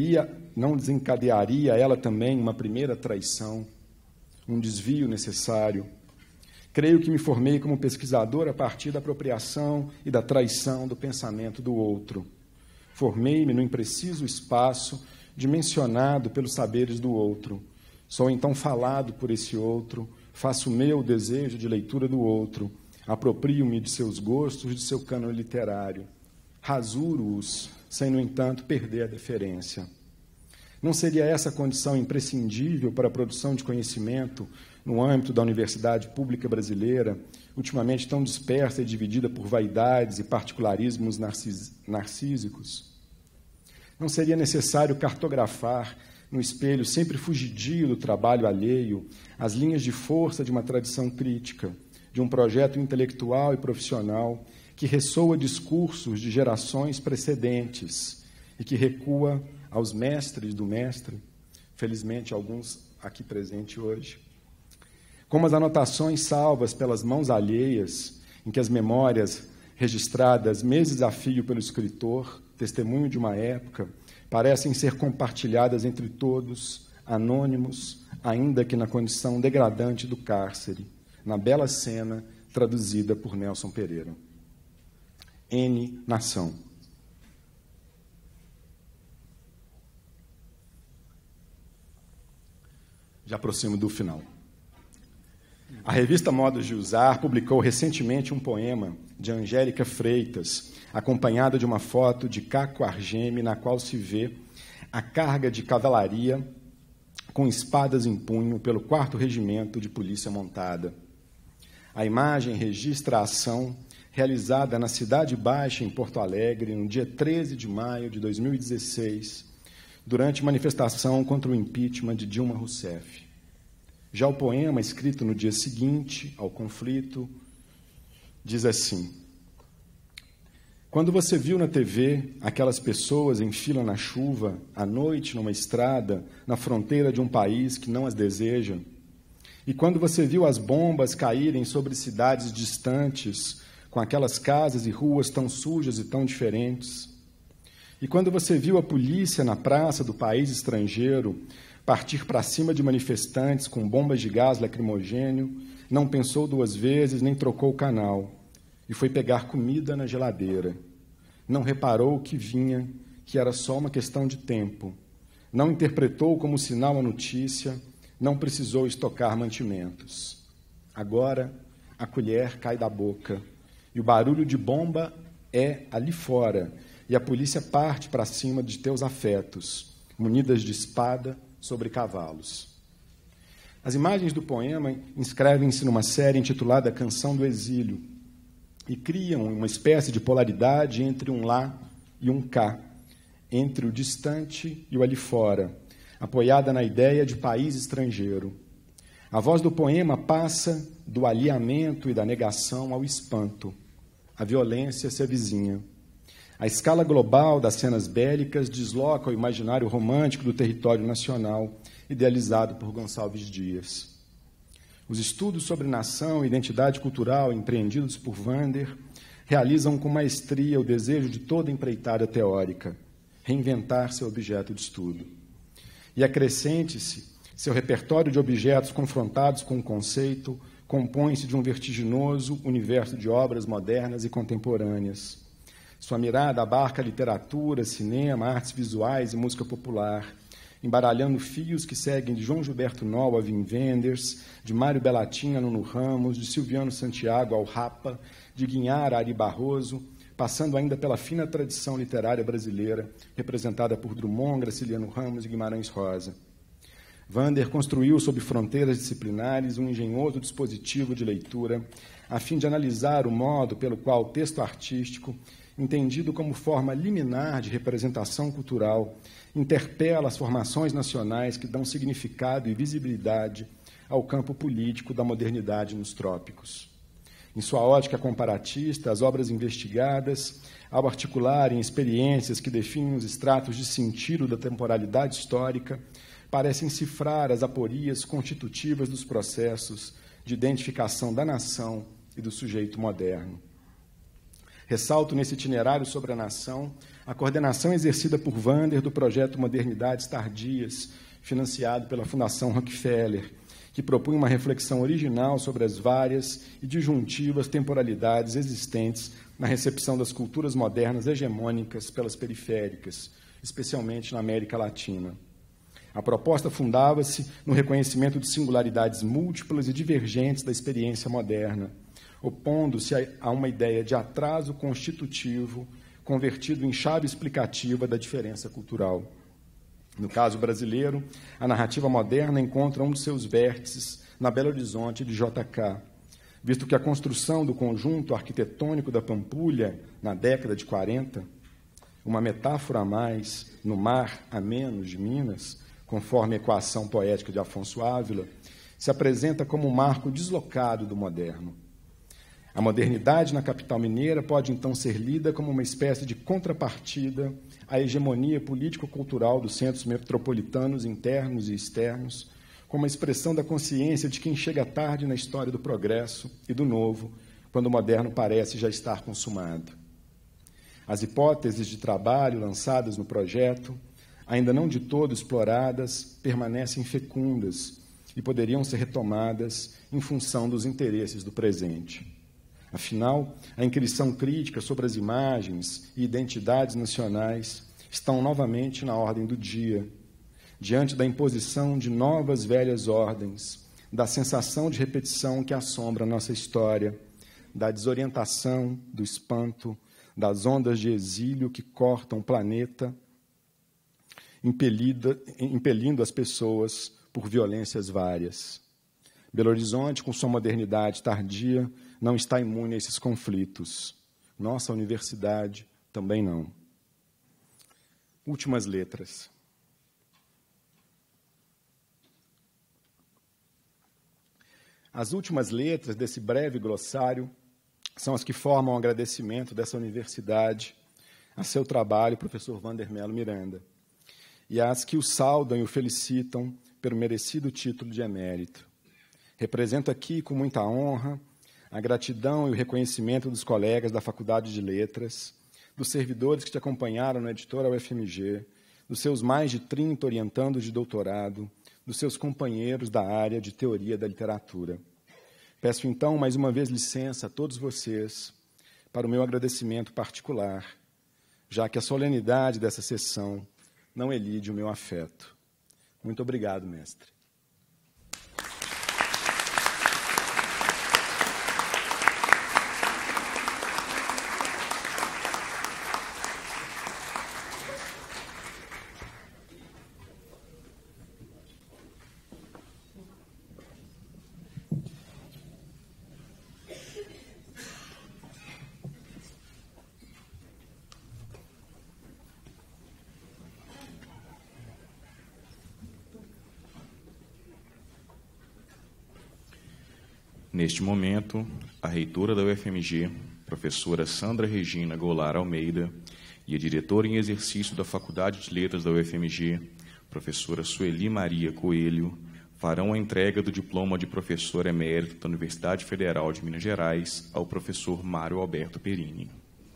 desencadearia ela também uma primeira traição, um desvio necessário? Creio que me formei como pesquisador a partir da apropriação e da traição do pensamento do outro. Formei-me no impreciso espaço dimensionado pelos saberes do outro. Sou então falado por esse outro, faço meu o desejo de leitura do outro, aproprio-me de seus gostos, de seu cânone literário. Rasuro-os, sem, no entanto, perder a deferência. Não seria essa a condição imprescindível para a produção de conhecimento no âmbito da universidade pública brasileira, ultimamente tão dispersa e dividida por vaidades e particularismos narcísicos? Não seria necessário cartografar, no espelho sempre fugidio do trabalho alheio, as linhas de força de uma tradição crítica, de um projeto intelectual e profissional que ressoa discursos de gerações precedentes e que recua aos mestres do mestre, felizmente alguns aqui presentes hoje? Como as anotações salvas pelas mãos alheias, em que as memórias registradas meses a fio pelo escritor, testemunho de uma época, parecem ser compartilhadas entre todos, anônimos, ainda que na condição degradante do cárcere, na bela cena traduzida por Nelson Pereira. N. Nação. Já aproximo do final. A revista Modos de Usar publicou recentemente um poema de Angélica Freitas, acompanhado de uma foto de Caco Argeme, na qual se vê a carga de cavalaria com espadas em punho pelo 4º Regimento de Polícia Montada. A imagem registra a ação realizada na Cidade Baixa, em Porto Alegre, no dia 13 de maio de 2016, durante manifestação contra o impeachment de Dilma Rousseff. Já o poema, escrito no dia seguinte ao conflito, diz assim: quando você viu na TV aquelas pessoas em fila na chuva, à noite numa estrada, na fronteira de um país que não as deseja, e quando você viu as bombas caírem sobre cidades distantes, com aquelas casas e ruas tão sujas e tão diferentes, e quando você viu a polícia na praça do país estrangeiro partir para cima de manifestantes com bombas de gás lacrimogêneo, não pensou 2 vezes nem trocou o canal e foi pegar comida na geladeira. Não reparou que vinha, que era só uma questão de tempo. Não interpretou como sinal a notícia, não precisou estocar mantimentos. Agora, a colher cai da boca e o barulho de bomba é ali fora e a polícia parte para cima de teus afetos, munidas de espada, sobre cavalos. As imagens do poema inscrevem-se numa série intitulada Canção do Exílio e criam uma espécie de polaridade entre um lá e um cá, entre o distante e o ali fora, apoiada na ideia de país estrangeiro. A voz do poema passa do alheamento e da negação ao espanto. A violência se avizinha. A escala global das cenas bélicas desloca o imaginário romântico do território nacional, idealizado por Gonçalves Dias. Os estudos sobre nação e identidade cultural empreendidos por Wander realizam com maestria o desejo de toda empreitada teórica, reinventar seu objeto de estudo. E acrescente-se, seu repertório de objetos confrontados com o conceito compõe-se de um vertiginoso universo de obras modernas e contemporâneas. Sua mirada abarca literatura, cinema, artes visuais e música popular, embaralhando fios que seguem de João Gilberto Noll a Wim Wenders, de Mário Bellatin a Nuno Ramos, de Silviano Santiago ao Rapa, de Guinhar a Ari Barroso, passando ainda pela fina tradição literária brasileira, representada por Drummond, Graciliano Ramos e Guimarães Rosa. Wander construiu, sob fronteiras disciplinares, um engenhoso dispositivo de leitura, a fim de analisar o modo pelo qual o texto artístico, entendido como forma liminar de representação cultural, interpela as formações nacionais que dão significado e visibilidade ao campo político da modernidade nos trópicos. Em sua ótica comparatista, as obras investigadas, ao articularem experiências que definem os estratos de sentido da temporalidade histórica, parecem cifrar as aporias constitutivas dos processos de identificação da nação e do sujeito moderno. Ressalto nesse itinerário sobre a nação a coordenação exercida por Wander do projeto Modernidades Tardias, financiado pela Fundação Rockefeller, que propunha uma reflexão original sobre as várias e disjuntivas temporalidades existentes na recepção das culturas modernas hegemônicas pelas periféricas, especialmente na América Latina. A proposta fundava-se no reconhecimento de singularidades múltiplas e divergentes da experiência moderna, opondo-se a uma ideia de atraso constitutivo convertido em chave explicativa da diferença cultural. No caso brasileiro, a narrativa moderna encontra um de seus vértices na Belo Horizonte de J.K., visto que a construção do conjunto arquitetônico da Pampulha, na década de 40, uma metáfora a mais, no mar a menos de Minas, conforme a equação poética de Afonso Ávila, se apresenta como um marco deslocado do moderno. A modernidade na capital mineira pode, então, ser lida como uma espécie de contrapartida à hegemonia político-cultural dos centros metropolitanos internos e externos, como uma expressão da consciência de quem chega tarde na história do progresso e do novo, quando o moderno parece já estar consumado. As hipóteses de trabalho lançadas no projeto, ainda não de todo exploradas, permanecem fecundas e poderiam ser retomadas em função dos interesses do presente. Afinal, a inquirição crítica sobre as imagens e identidades nacionais estão novamente na ordem do dia, diante da imposição de novas velhas ordens, da sensação de repetição que assombra a nossa história, da desorientação, do espanto, das ondas de exílio que cortam o planeta, impelindo as pessoas por violências várias. Belo Horizonte, com sua modernidade tardia, não está imune a esses conflitos. Nossa universidade também não. Últimas letras. As últimas letras desse breve glossário são as que formam o agradecimento dessa universidade a seu trabalho, professor Wander Mello Miranda, e as que o saudam e o felicitam pelo merecido título de emérito. Represento aqui, com muita honra, a gratidão e o reconhecimento dos colegas da Faculdade de Letras, dos servidores que te acompanharam na editora UFMG, dos seus mais de 30 orientandos de doutorado, dos seus companheiros da área de teoria da literatura. Peço, então, mais uma vez licença a todos vocês para o meu agradecimento particular, já que a solenidade dessa sessão não elide o meu afeto. Muito obrigado, mestre. Neste momento, a reitora da UFMG, professora Sandra Regina Goulart Almeida, e a diretora em exercício da Faculdade de Letras da UFMG, professora Sueli Maria Coelho, farão a entrega do diploma de professor emérito da Universidade Federal de Minas Gerais ao professor Mário Alberto Perini.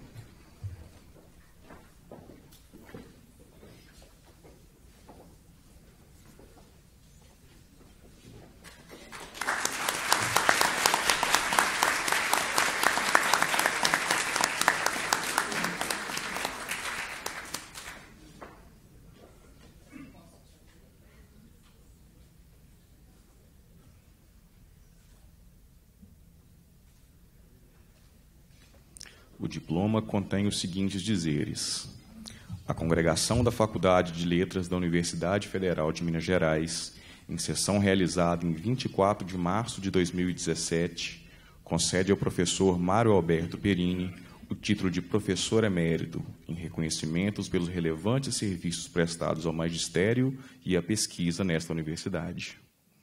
O diploma contém os seguintes dizeres: a congregação da Faculdade de Letras da Universidade Federal de Minas Gerais, em sessão realizada em 24 de março de 2017, concede ao professor Mário Alberto Perini o título de professor emérito, em reconhecimentos pelos relevantes serviços prestados ao magistério e à pesquisa nesta universidade.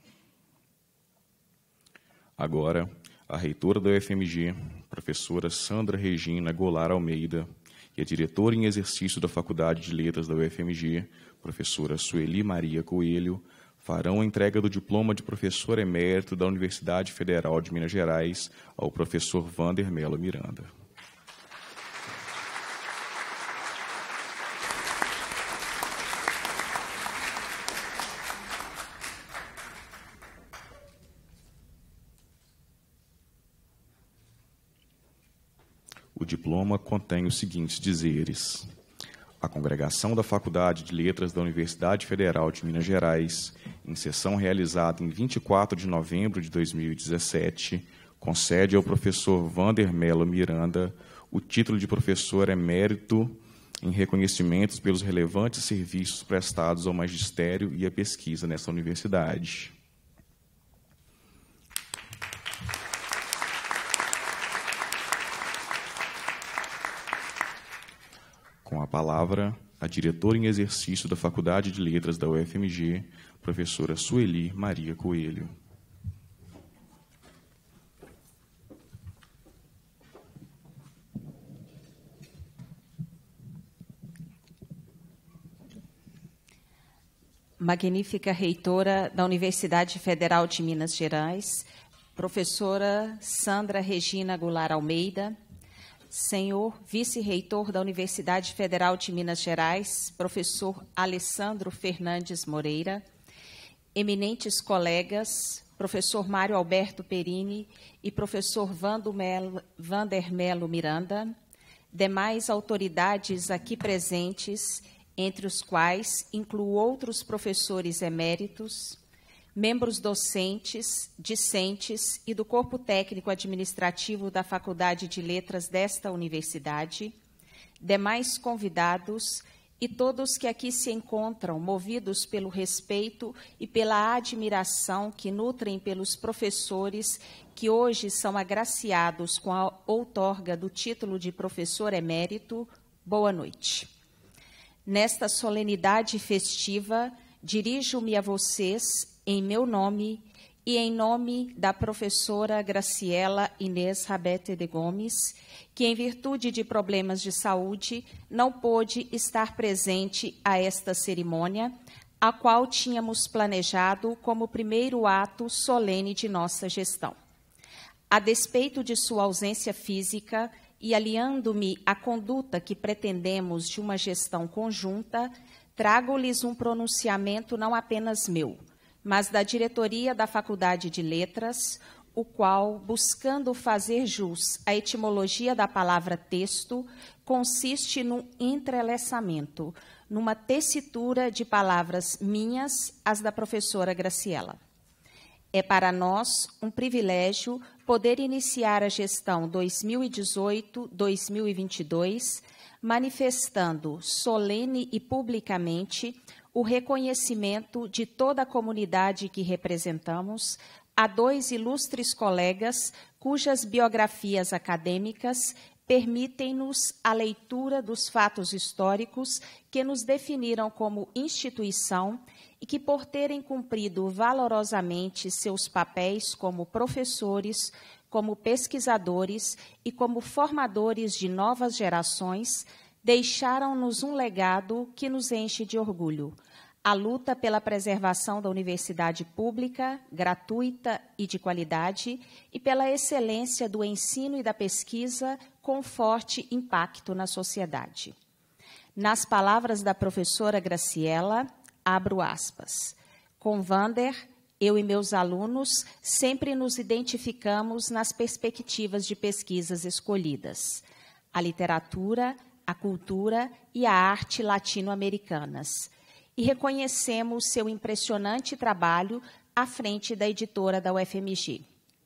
Agora, a reitora da UFMG, professora Sandra Regina Goulart Almeida, e a diretora em exercício da Faculdade de Letras da UFMG, professora Sueli Maria Coelho, farão a entrega do diploma de professor emérito da Universidade Federal de Minas Gerais ao professor Vander Melo Miranda. O diploma contém os seguintes dizeres: a congregação da Faculdade de Letras da Universidade Federal de Minas Gerais, em sessão realizada em 24 de novembro de 2017, concede ao professor Vander Melo Miranda o título de professor emérito em reconhecimentos pelos relevantes serviços prestados ao magistério e à pesquisa nesta universidade. Com a palavra, a diretora em exercício da Faculdade de Letras da UFMG, professora Sueli Maria Coelho. Magnífica reitora da Universidade Federal de Minas Gerais, professora Sandra Regina Goulart Almeida, senhor vice-reitor da Universidade Federal de Minas Gerais, professor Alessandro Fernandes Moreira, eminentes colegas, professor Mário Alberto Perini e professor Vander Melo Miranda, demais autoridades aqui presentes, entre os quais incluo outros professores eméritos, membros docentes, discentes e do corpo técnico administrativo da Faculdade de Letras desta universidade, demais convidados e todos que aqui se encontram movidos pelo respeito e pela admiração que nutrem pelos professores que hoje são agraciados com a outorga do título de professor emérito, boa noite. Nesta solenidade festiva, dirijo-me a vocês em meu nome e em nome da professora Graciela Inês Rabete de Gomes, que, em virtude de problemas de saúde, não pôde estar presente a esta cerimônia, a qual tínhamos planejado como primeiro ato solene de nossa gestão. A despeito de sua ausência física e aliando-me à conduta que pretendemos de uma gestão conjunta, trago-lhes um pronunciamento não apenas meu, mas da diretoria da Faculdade de Letras, o qual, buscando fazer jus à etimologia da palavra texto, consiste num entrelaçamento, numa tessitura de palavras minhas, as da professora Graciela. É para nós um privilégio poder iniciar a gestão 2018-2022, manifestando solene e publicamente o reconhecimento de toda a comunidade que representamos a dois ilustres colegas cujas biografias acadêmicas permitem-nos a leitura dos fatos históricos que nos definiram como instituição e que, por terem cumprido valorosamente seus papéis como professores, como pesquisadores e como formadores de novas gerações, deixaram-nos um legado que nos enche de orgulho: a luta pela preservação da universidade pública, gratuita e de qualidade, e pela excelência do ensino e da pesquisa com forte impacto na sociedade. Nas palavras da professora Graciela, abro aspas, com Vander, eu e meus alunos sempre nos identificamos nas perspectivas de pesquisas escolhidas: a literatura, a cultura e a arte latino-americanas, e reconhecemos seu impressionante trabalho à frente da editora da UFMG.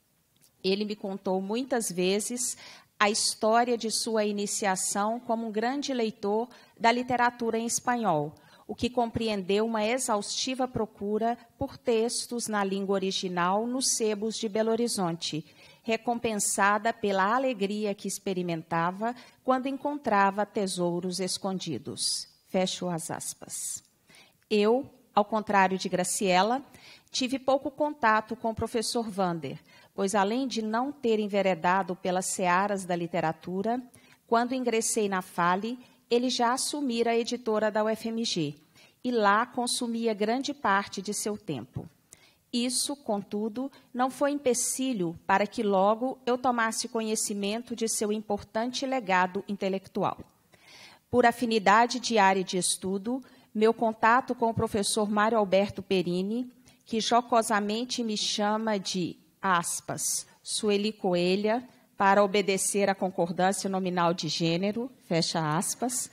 Ele me contou muitas vezes a história de sua iniciação como um grande leitor da literatura em espanhol, o que compreendeu uma exaustiva procura por textos na língua original nos sebos de Belo Horizonte, recompensada pela alegria que experimentava quando encontrava tesouros escondidos. Fecho as aspas. Eu, ao contrário de Graciela, tive pouco contato com o professor Vander, pois, além de não ter enveredado pelas searas da literatura, quando ingressei na FALE, ele já assumira a editora da UFMG, e lá consumia grande parte de seu tempo. Isso, contudo, não foi empecilho para que logo eu tomasse conhecimento de seu importante legado intelectual. Por afinidade de área de estudo, meu contato com o professor Mário Alberto Perini, que jocosamente me chama de, aspas, Sueli Coelha, para obedecer à concordância nominal de gênero, fecha aspas,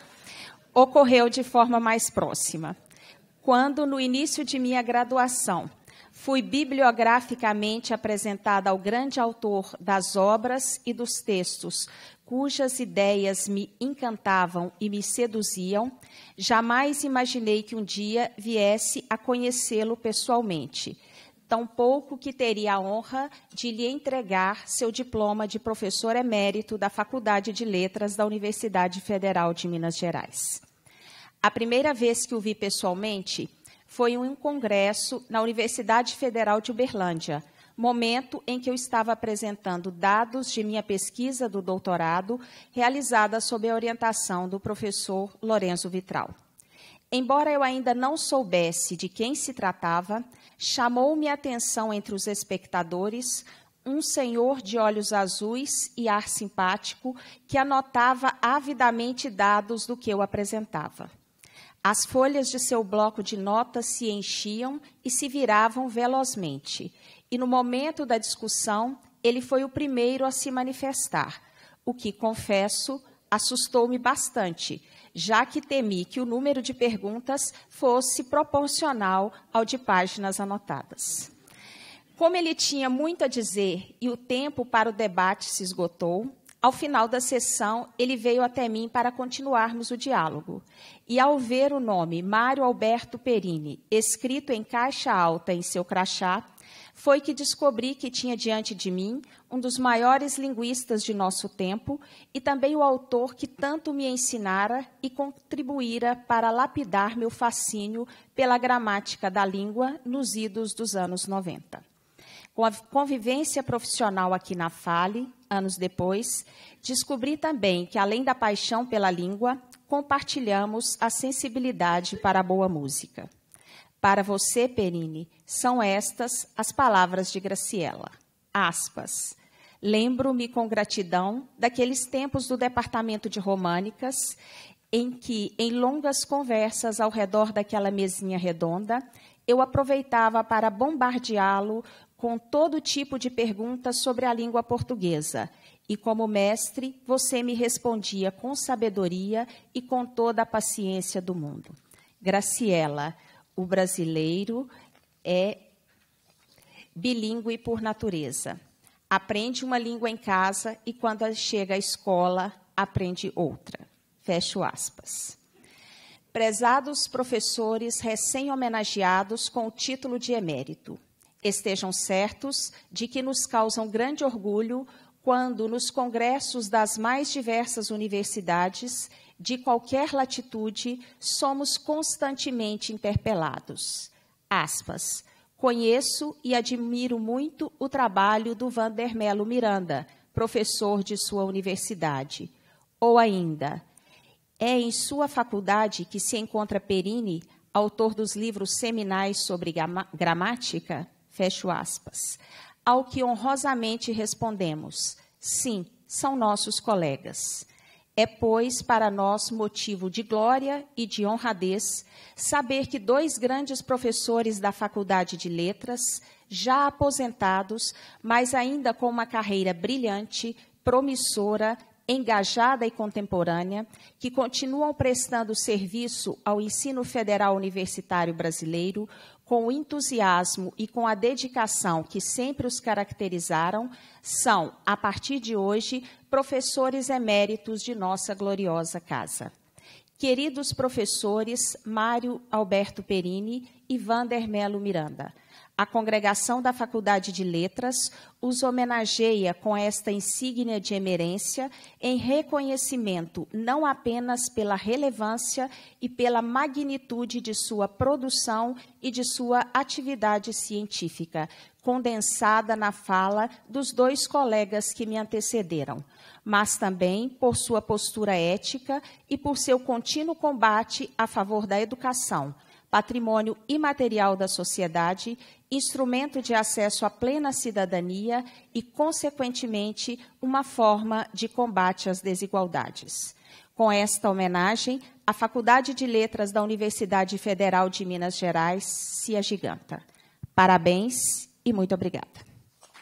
ocorreu de forma mais próxima, quando, no início de minha graduação, fui bibliograficamente apresentada ao grande autor das obras e dos textos, cujas ideias me encantavam e me seduziam, jamais imaginei que um dia viesse a conhecê-lo pessoalmente, tampouco que teria a honra de lhe entregar seu diploma de professor emérito da Faculdade de Letras da Universidade Federal de Minas Gerais. A primeira vez que o vi pessoalmente foi em um congresso na Universidade Federal de Uberlândia, momento em que eu estava apresentando dados de minha pesquisa do doutorado, realizada sob a orientação do professor Lorenzo Vitral. Embora eu ainda não soubesse de quem se tratava, chamou-me a atenção entre os espectadores um senhor de olhos azuis e ar simpático que anotava avidamente dados do que eu apresentava. As folhas de seu bloco de notas se enchiam e se viravam velozmente, e no momento da discussão ele foi o primeiro a se manifestar, o que, confesso, assustou-me bastante, já que temi que o número de perguntas fosse proporcional ao de páginas anotadas. Como ele tinha muito a dizer e o tempo para o debate se esgotou, ao final da sessão, ele veio até mim para continuarmos o diálogo. E, ao ver o nome Mário Alberto Perini escrito em caixa alta em seu crachá, foi que descobri que tinha diante de mim um dos maiores linguistas de nosso tempo e também o autor que tanto me ensinara e contribuíra para lapidar meu fascínio pela gramática da língua nos idos dos anos 90. Com a convivência profissional aqui na FALE, anos depois, descobri também que, além da paixão pela língua, compartilhamos a sensibilidade para a boa música. Para você, Perini, são estas as palavras de Graciela. Aspas. Lembro-me com gratidão daqueles tempos do Departamento de Românicas, em que, em longas conversas ao redor daquela mesinha redonda, eu aproveitava para bombardeá-lo com todo tipo de perguntas sobre a língua portuguesa. E, como mestre, você me respondia com sabedoria e com toda a paciência do mundo. Graciela, o brasileiro é bilíngue por natureza. Aprende uma língua em casa e, quando chega à escola, aprende outra. Fecho aspas. Prezados professores recém-homenageados com o título de emérito, estejam certos de que nos causam grande orgulho quando, nos congressos das mais diversas universidades, de qualquer latitude, somos constantemente interpelados. Aspas. Conheço e admiro muito o trabalho do Vander Melo Miranda, professor de sua universidade. Ou ainda, é em sua faculdade que se encontra Perini, autor dos livros seminais sobre gramática? Fecho aspas. Ao que honrosamente respondemos, sim, são nossos colegas. É, pois, para nós motivo de glória e de honradez saber que dois grandes professores da Faculdade de Letras, já aposentados, mas ainda com uma carreira brilhante, promissora, engajada e contemporânea, que continuam prestando serviço ao ensino federal universitário brasileiro com o entusiasmo e com a dedicação que sempre os caracterizaram, são, a partir de hoje, professores eméritos de nossa gloriosa casa. Queridos professores Mário Alberto Perini e Vander Melo Miranda, a congregação da Faculdade de Letras os homenageia com esta insígnia de emerência em reconhecimento não apenas pela relevância e pela magnitude de sua produção e de sua atividade científica, condensada na fala dos dois colegas que me antecederam, mas também por sua postura ética e por seu contínuo combate a favor da educação, patrimônio imaterial da sociedade, instrumento de acesso à plena cidadania e, consequentemente, uma forma de combate às desigualdades. Com esta homenagem, a Faculdade de Letras da Universidade Federal de Minas Gerais se agiganta. Parabéns e muito obrigada.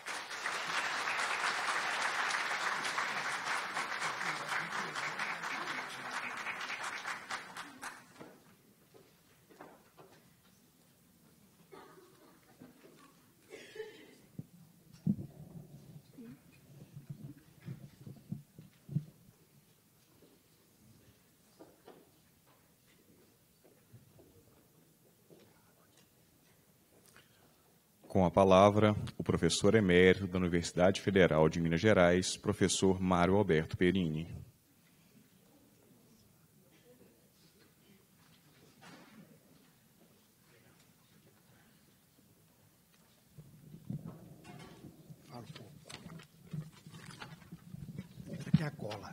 Com a palavra, o professor emérito da Universidade Federal de Minas Gerais, professor Mário Alberto Perini. Fala um pouco. Isso aqui é a cola.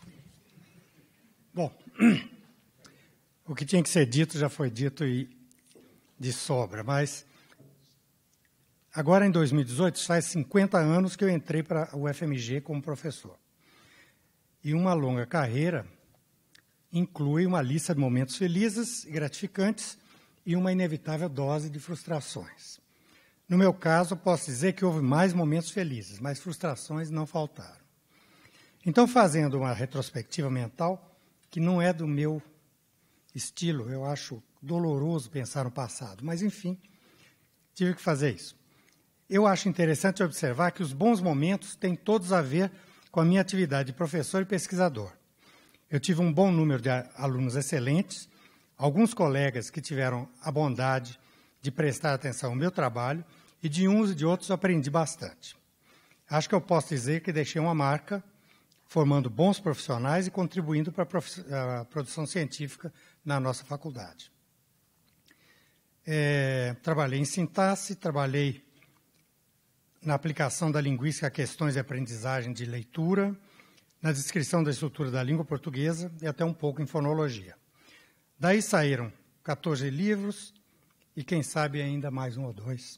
Bom, o que tinha que ser dito já foi dito e de sobra, mas agora, em 2018, faz 50 anos que eu entrei para a UFMG como professor. E uma longa carreira inclui uma lista de momentos felizes e gratificantes e uma inevitável dose de frustrações. No meu caso, posso dizer que houve mais momentos felizes, mas frustrações não faltaram. Então, fazendo uma retrospectiva mental, que não é do meu estilo, eu acho doloroso pensar no passado, mas, enfim, tive que fazer isso. Eu acho interessante observar que os bons momentos têm todos a ver com a minha atividade de professor e pesquisador. Eu tive um bom número de alunos excelentes, alguns colegas que tiveram a bondade de prestar atenção ao meu trabalho, e de uns e de outros aprendi bastante. Acho que eu posso dizer que deixei uma marca, formando bons profissionais e contribuindo para a produção científica na nossa faculdade. Trabalhei em sintaxe, trabalhei na aplicação da linguística a questões de aprendizagem de leitura, na descrição da estrutura da língua portuguesa e até um pouco em fonologia. Daí saíram 14 livros e, quem sabe, ainda mais um ou dois.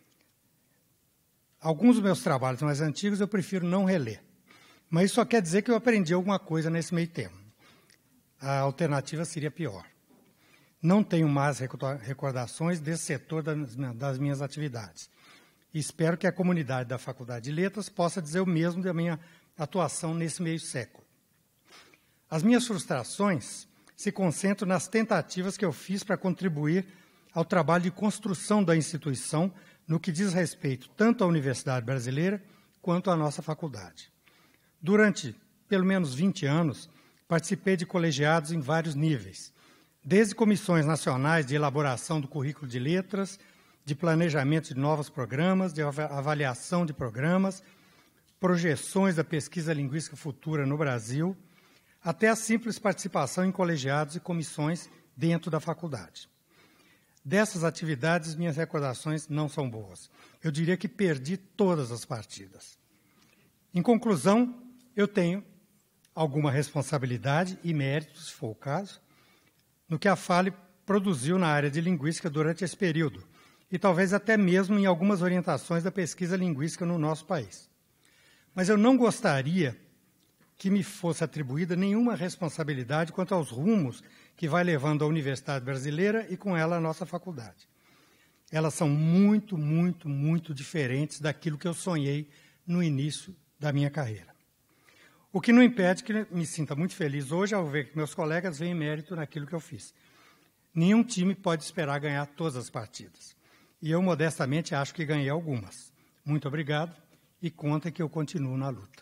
Alguns dos meus trabalhos mais antigos eu prefiro não reler, mas isso só quer dizer que eu aprendi alguma coisa nesse meio tempo. A alternativa seria pior. Não tenho mais recordações desse setor das minhas atividades. E espero que a comunidade da Faculdade de Letras possa dizer o mesmo da minha atuação nesse meio século. As minhas frustrações se concentram nas tentativas que eu fiz para contribuir ao trabalho de construção da instituição no que diz respeito tanto à Universidade Brasileira quanto à nossa faculdade. Durante pelo menos 20 anos, participei de colegiados em vários níveis, desde comissões nacionais de elaboração do currículo de letras, de planejamento de novos programas, de avaliação de programas, projeções da pesquisa linguística futura no Brasil, até a simples participação em colegiados e comissões dentro da faculdade. Dessas atividades, minhas recordações não são boas. Eu diria que perdi todas as partidas. Em conclusão, eu tenho alguma responsabilidade e mérito, se for o caso, no que a FALE produziu na área de linguística durante esse período, e talvez até mesmo em algumas orientações da pesquisa linguística no nosso país. Mas eu não gostaria que me fosse atribuída nenhuma responsabilidade quanto aos rumos que vai levando a Universidade Brasileira e com ela a nossa faculdade. Elas são muito, muito, muito diferentes daquilo que eu sonhei no início da minha carreira. O que não impede que eu me sinta muito feliz hoje ao ver que meus colegas veem mérito naquilo que eu fiz. Nenhum time pode esperar ganhar todas as partidas. E eu, modestamente, acho que ganhei algumas. Muito obrigado e contem que eu continuo na luta.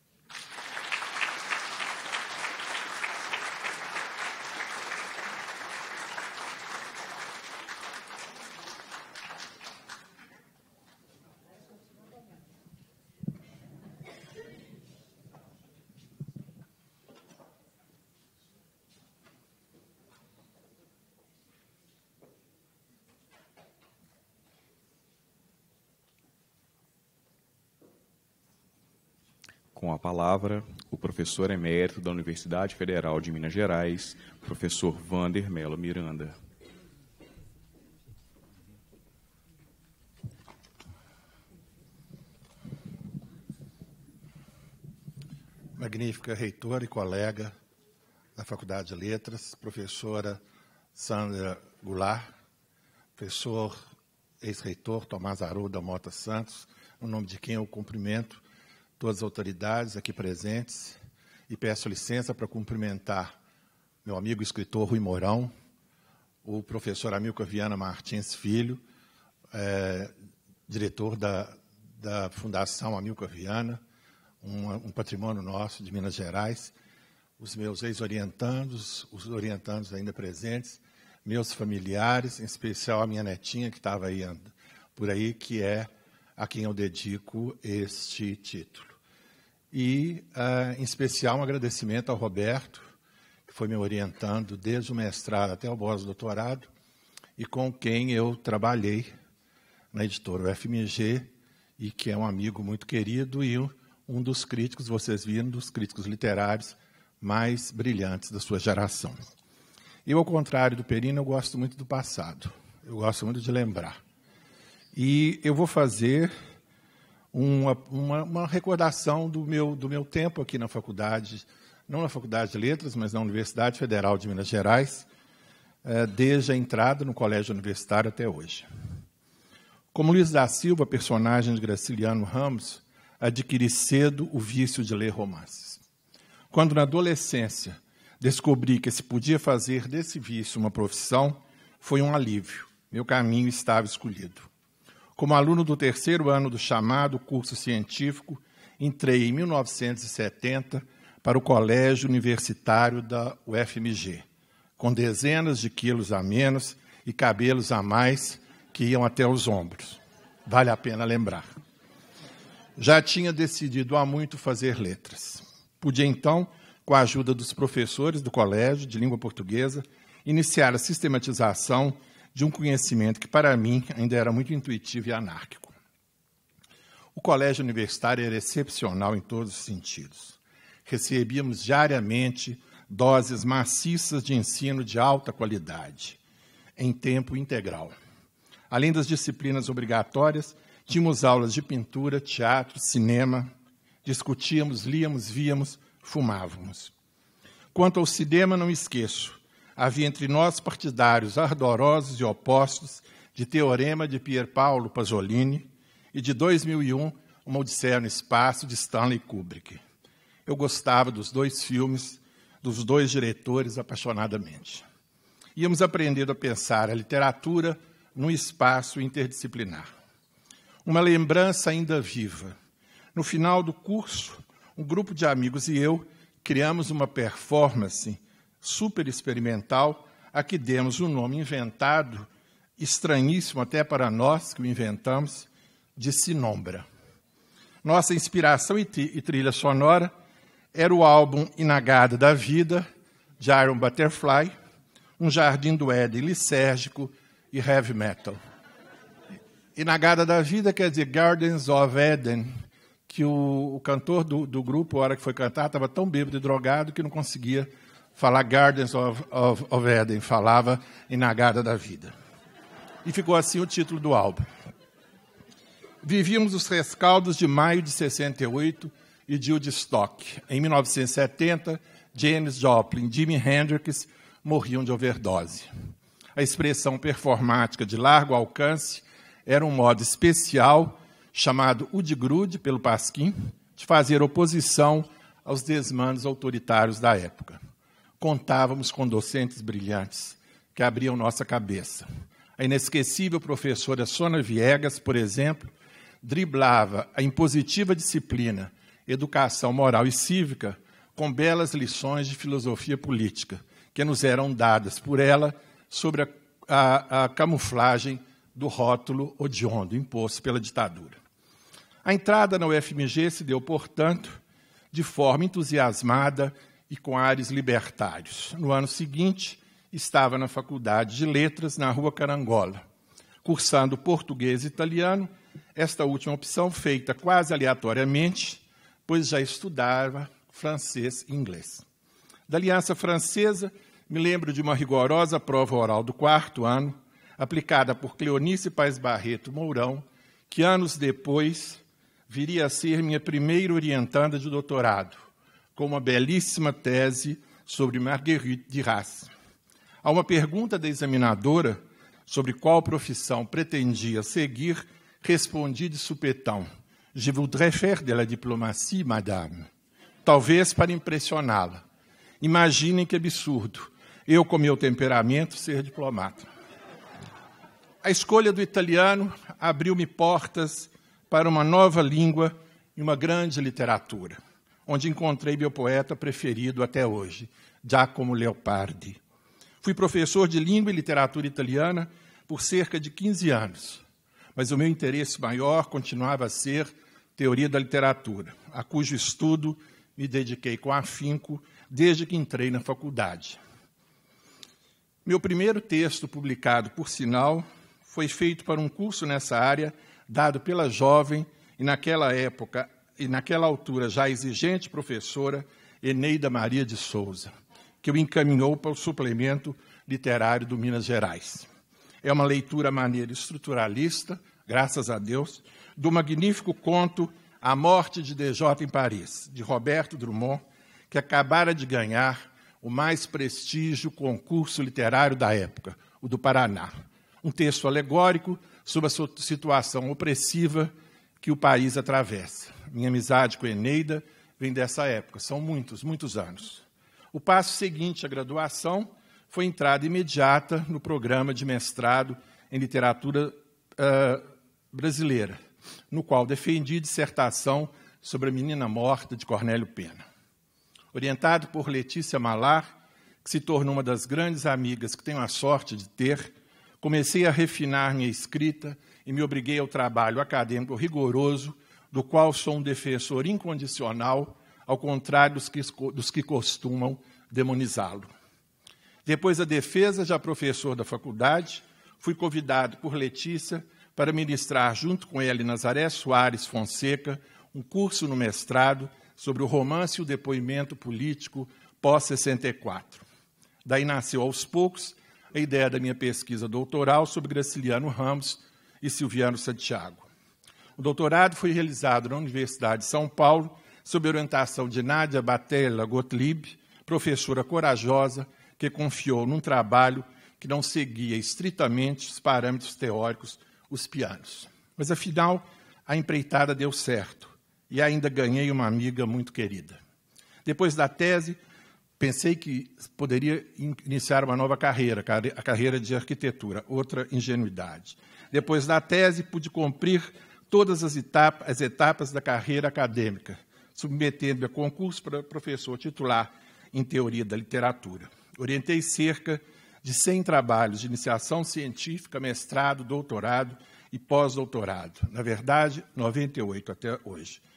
Com a palavra, o professor emérito da Universidade Federal de Minas Gerais, professor Wander Melo Miranda. Magnífica reitora e colega da Faculdade de Letras, professora Sandra Goulart, professor ex-reitor Tomás Haroldo da Mota Santos, no nome de quem eu cumprimento todas as autoridades aqui presentes e peço licença para cumprimentar meu amigo escritor Rui Mourão, o professor Amilcar Viana Martins Filho, diretor da Fundação Amilcar Viana, um patrimônio nosso de Minas Gerais, os meus ex-orientandos, os orientandos ainda presentes, meus familiares, em especial a minha netinha que estava aí por aí, que é a quem eu dedico este título. E, em especial, um agradecimento ao Roberto, que foi meu orientando desde o mestrado até o pós-doutorado, e com quem eu trabalhei na editora UFMG, e que é um amigo muito querido e um dos críticos, vocês viram, dos críticos literários mais brilhantes da sua geração. Eu, ao contrário do Perino, eu gosto muito do passado, eu gosto muito de lembrar. E eu vou fazer uma recordação do meu tempo aqui na faculdade, não na Faculdade de Letras, mas na Universidade Federal de Minas Gerais, desde a entrada no colégio universitário até hoje. Como Luiz da Silva, personagem de Graciliano Ramos, adquiri cedo o vício de ler romances. Quando, na adolescência, descobri que se podia fazer desse vício uma profissão, foi um alívio. Meu caminho estava escolhido. Como aluno do terceiro ano do chamado curso científico, entrei em 1970 para o Colégio Universitário da UFMG, com dezenas de quilos a menos e cabelos a mais que iam até os ombros. Vale a pena lembrar. Já tinha decidido há muito fazer letras. Pude, então, com a ajuda dos professores do colégio de língua portuguesa, iniciar a sistematização de um conhecimento que, para mim, ainda era muito intuitivo e anárquico. O colégio universitário era excepcional em todos os sentidos. Recebíamos diariamente doses maciças de ensino de alta qualidade, em tempo integral. Além das disciplinas obrigatórias, tínhamos aulas de pintura, teatro, cinema, discutíamos, líamos, víamos, fumávamos. Quanto ao cinema, não esqueço. Havia entre nós partidários ardorosos e opostos de Teorema de Pier Paolo Pasolini e de 2001, Uma Odisseia no Espaço, de Stanley Kubrick. Eu gostava dos dois filmes, dos dois diretores apaixonadamente. Íamos aprendendo a pensar a literatura num espaço interdisciplinar. Uma lembrança ainda viva. No final do curso, um grupo de amigos e eu criamos uma performance super experimental, a que demos um nome inventado, estranhíssimo até para nós que o inventamos, de Sinombra. Nossa inspiração e trilha sonora era o álbum Inagada da Vida, de Iron Butterfly, Um Jardim do Éden lisérgico e heavy metal. Inagada da Vida quer dizer Gardens of Eden, que o cantor do grupo, a hora que foi cantar, estava tão bêbado e drogado que não conseguia falar Gardens of Eden, falava Inagada da Vida. E ficou assim o título do álbum. Vivíamos os rescaldos de maio de 68 e de Woodstock. Em 1970, Janis Joplin e Jimi Hendrix morriam de overdose. A expressão performática de largo alcance era um modo especial, chamado Udigrude, pelo Pasquim, de fazer oposição aos desmandos autoritários da época. Contávamos com docentes brilhantes que abriam nossa cabeça. A inesquecível professora Sônia Viegas, por exemplo, driblava a impositiva disciplina Educação Moral e Cívica com belas lições de filosofia política, que nos eram dadas por ela sobre a camuflagem do rótulo hediondo imposto pela ditadura. A entrada na UFMG se deu, portanto, de forma entusiasmada e com ares libertários. No ano seguinte, estava na Faculdade de Letras, na Rua Carangola, cursando português e italiano, esta última opção feita quase aleatoriamente, pois já estudava francês e inglês. Da Aliança Francesa, me lembro de uma rigorosa prova oral do 4º ano, aplicada por Cleonice Paes Barreto Mourão, que anos depois viria a ser minha primeira orientanda de doutorado, com uma belíssima tese sobre Marguerite Duras. A uma pergunta da examinadora sobre qual profissão pretendia seguir, respondi de supetão: Je voudrais faire de la diplomatie, madame. Talvez para impressioná-la. Imaginem que absurdo, eu, com meu temperamento, ser diplomata. A escolha do italiano abriu-me portas para uma nova língua e uma grande literatura, onde encontrei meu poeta preferido até hoje, Giacomo Leopardi. Fui professor de língua e literatura italiana por cerca de 15 anos, mas o meu interesse maior continuava a ser teoria da literatura, a cujo estudo me dediquei com afinco desde que entrei na faculdade. Meu primeiro texto publicado, por sinal, foi feito para um curso nessa área, dado pela jovem e, naquela época, e naquela altura já exigente professora Eneida Maria de Souza, que o encaminhou para o suplemento literário do Minas Gerais. É uma leitura maneira estruturalista, graças a Deus, do magnífico conto A Morte de DJ em Paris, de Roberto Drummond, que acabara de ganhar o mais prestígio concurso literário da época, o do Paraná. Um texto alegórico sobre a situação opressiva que o país atravessa. Minha amizade com Eneida vem dessa época, são muitos, muitos anos. O passo seguinte à graduação foi a entrada imediata no programa de mestrado em literatura brasileira, no qual defendi dissertação sobre a Menina Morta, de Cornélio Pena. Orientado por Letícia Malar, que se tornou uma das grandes amigas que tenho a sorte de ter, comecei a refinar minha escrita e me obriguei ao trabalho acadêmico rigoroso, do qual sou um defensor incondicional, ao contrário dos que costumam demonizá-lo. Depois da defesa, já professor da faculdade, fui convidado por Letícia para ministrar, junto com ela e Nazaré Soares Fonseca, um curso no mestrado sobre o romance e o depoimento político pós-64. Daí nasceu, aos poucos, a ideia da minha pesquisa doutoral sobre Graciliano Ramos e Silviano Santiago. O doutorado foi realizado na Universidade de São Paulo, sob orientação de Nádia Batella Gottlieb, professora corajosa, que confiou num trabalho que não seguia estritamente os parâmetros teóricos, os pianos. Mas, afinal, a empreitada deu certo e ainda ganhei uma amiga muito querida. Depois da tese, pensei que poderia iniciar uma nova carreira, a carreira de arquitetura, outra ingenuidade. Depois da tese, pude cumprir todas as etapas da carreira acadêmica, submetendo-me a concurso para professor titular em teoria da literatura. Orientei cerca de 100 trabalhos de iniciação científica, mestrado, doutorado e pós-doutorado. Na verdade, 98 até hoje.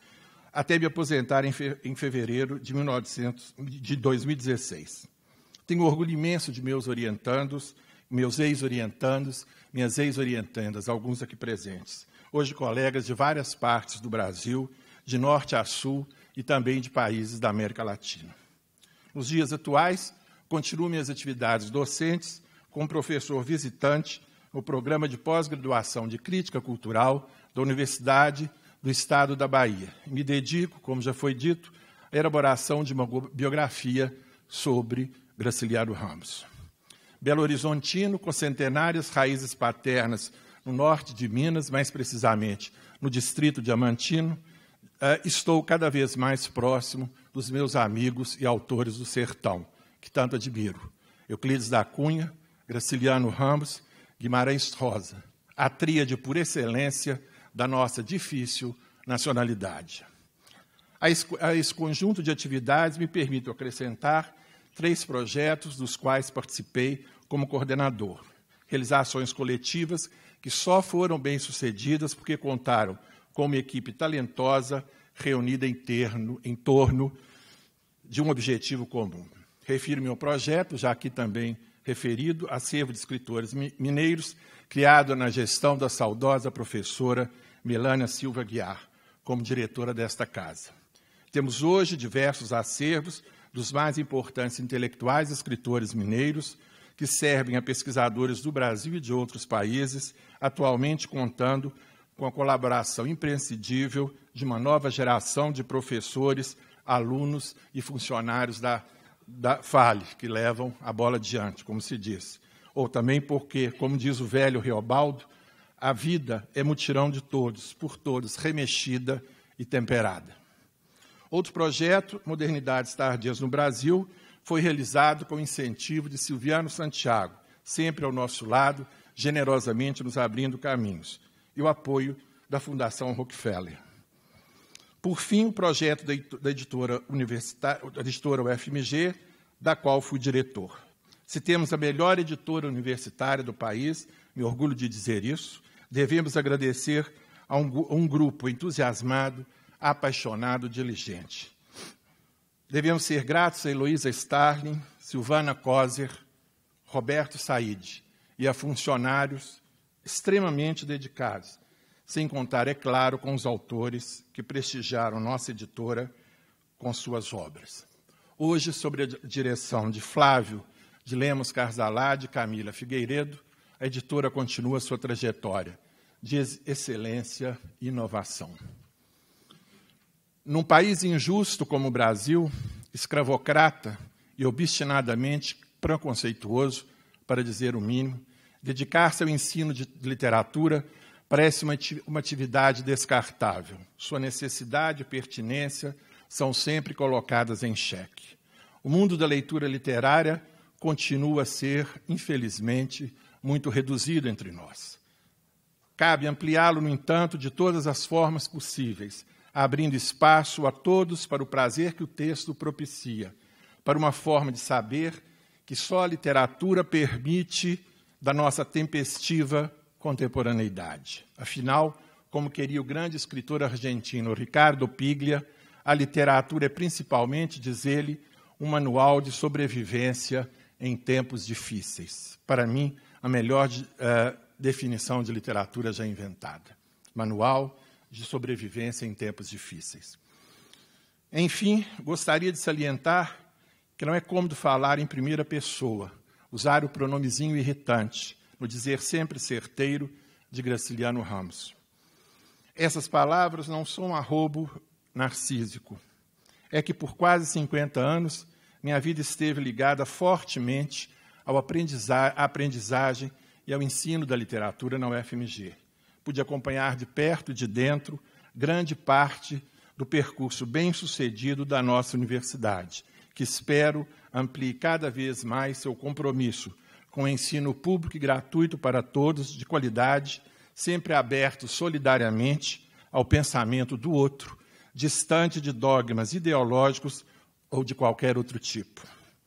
até me aposentar em fevereiro de 2016. Tenho orgulho imenso de meus orientandos, meus ex-orientandos, minhas ex-orientandas, alguns aqui presentes. Hoje, colegas de várias partes do Brasil, de norte a sul e também de países da América Latina. Nos dias atuais, continuo minhas atividades docentes como professor visitante no programa de pós-graduação de Crítica Cultural da Universidade do Estado da Bahia. Me dedico, como já foi dito, à elaboração de uma biografia sobre Graciliano Ramos. Belo Horizontino, com centenárias raízes paternas no norte de Minas, mais precisamente no distrito diamantino, estou cada vez mais próximo dos meus amigos e autores do sertão, que tanto admiro. Euclides da Cunha, Graciliano Ramos, Guimarães Rosa, a tríade por excelência da nossa difícil nacionalidade. A esse conjunto de atividades me permito acrescentar 3 projetos dos quais participei como coordenador. Realizações coletivas que só foram bem-sucedidas porque contaram com uma equipe talentosa reunida em torno de um objetivo comum. Refiro-me ao projeto, já aqui também referido, Acervo de Escritores Mineiros, criado na gestão da saudosa professora Melânia Silva Guiar, como diretora desta casa. Temos hoje diversos acervos dos mais importantes intelectuais e escritores mineiros, que servem a pesquisadores do Brasil e de outros países, atualmente contando com a colaboração imprescindível de uma nova geração de professores, alunos e funcionários da FALE, que levam a bola adiante, como se diz. Ou também porque, como diz o velho Reobaldo, a vida é mutirão de todos, por todos, remexida e temperada. Outro projeto, Modernidades Tardias no Brasil, foi realizado com o incentivo de Silviano Santiago, sempre ao nosso lado, generosamente nos abrindo caminhos, e o apoio da Fundação Rockefeller. Por fim, o projeto da editora UFMG, da qual fui diretor. Se temos a melhor editora universitária do país, me orgulho de dizer isso, devemos agradecer a um grupo entusiasmado, apaixonado, diligente. Devemos ser gratos a Heloísa Starling, Silvana Koser, Roberto Said e a funcionários extremamente dedicados, sem contar, é claro, com os autores que prestigiaram nossa editora com suas obras. Hoje, sob a direção de Flávio de Lemos Carzalá, de Camila Figueiredo, a editora continua sua trajetória de excelência e inovação. Num país injusto como o Brasil, escravocrata e obstinadamente preconceituoso, para dizer o mínimo, dedicar-se ao ensino de literatura parece uma atividade descartável. Sua necessidade e pertinência são sempre colocadas em xeque. O mundo da leitura literária continua a ser, infelizmente, muito reduzido entre nós. Cabe ampliá-lo, no entanto, de todas as formas possíveis, abrindo espaço a todos para o prazer que o texto propicia, para uma forma de saber que só a literatura permite da nossa tempestiva contemporaneidade. Afinal, como queria o grande escritor argentino Ricardo Piglia, a literatura é principalmente, diz ele, um manual de sobrevivência em tempos difíceis. Para mim, a melhor definição de literatura já inventada. Manual de sobrevivência em tempos difíceis. Enfim, gostaria de salientar que não é cômodo falar em primeira pessoa, usar o pronomezinho irritante, no dizer sempre certeiro de Graciliano Ramos. Essas palavras não são um arrobo narcísico. É que por quase 50 anos, minha vida esteve ligada fortemente à aprendizagem e ao ensino da literatura na UFMG. Pude acompanhar de perto e de dentro grande parte do percurso bem-sucedido da nossa universidade, que espero amplie cada vez mais seu compromisso com o ensino público e gratuito para todos, de qualidade, sempre aberto solidariamente ao pensamento do outro, distante de dogmas ideológicos ou de qualquer outro tipo.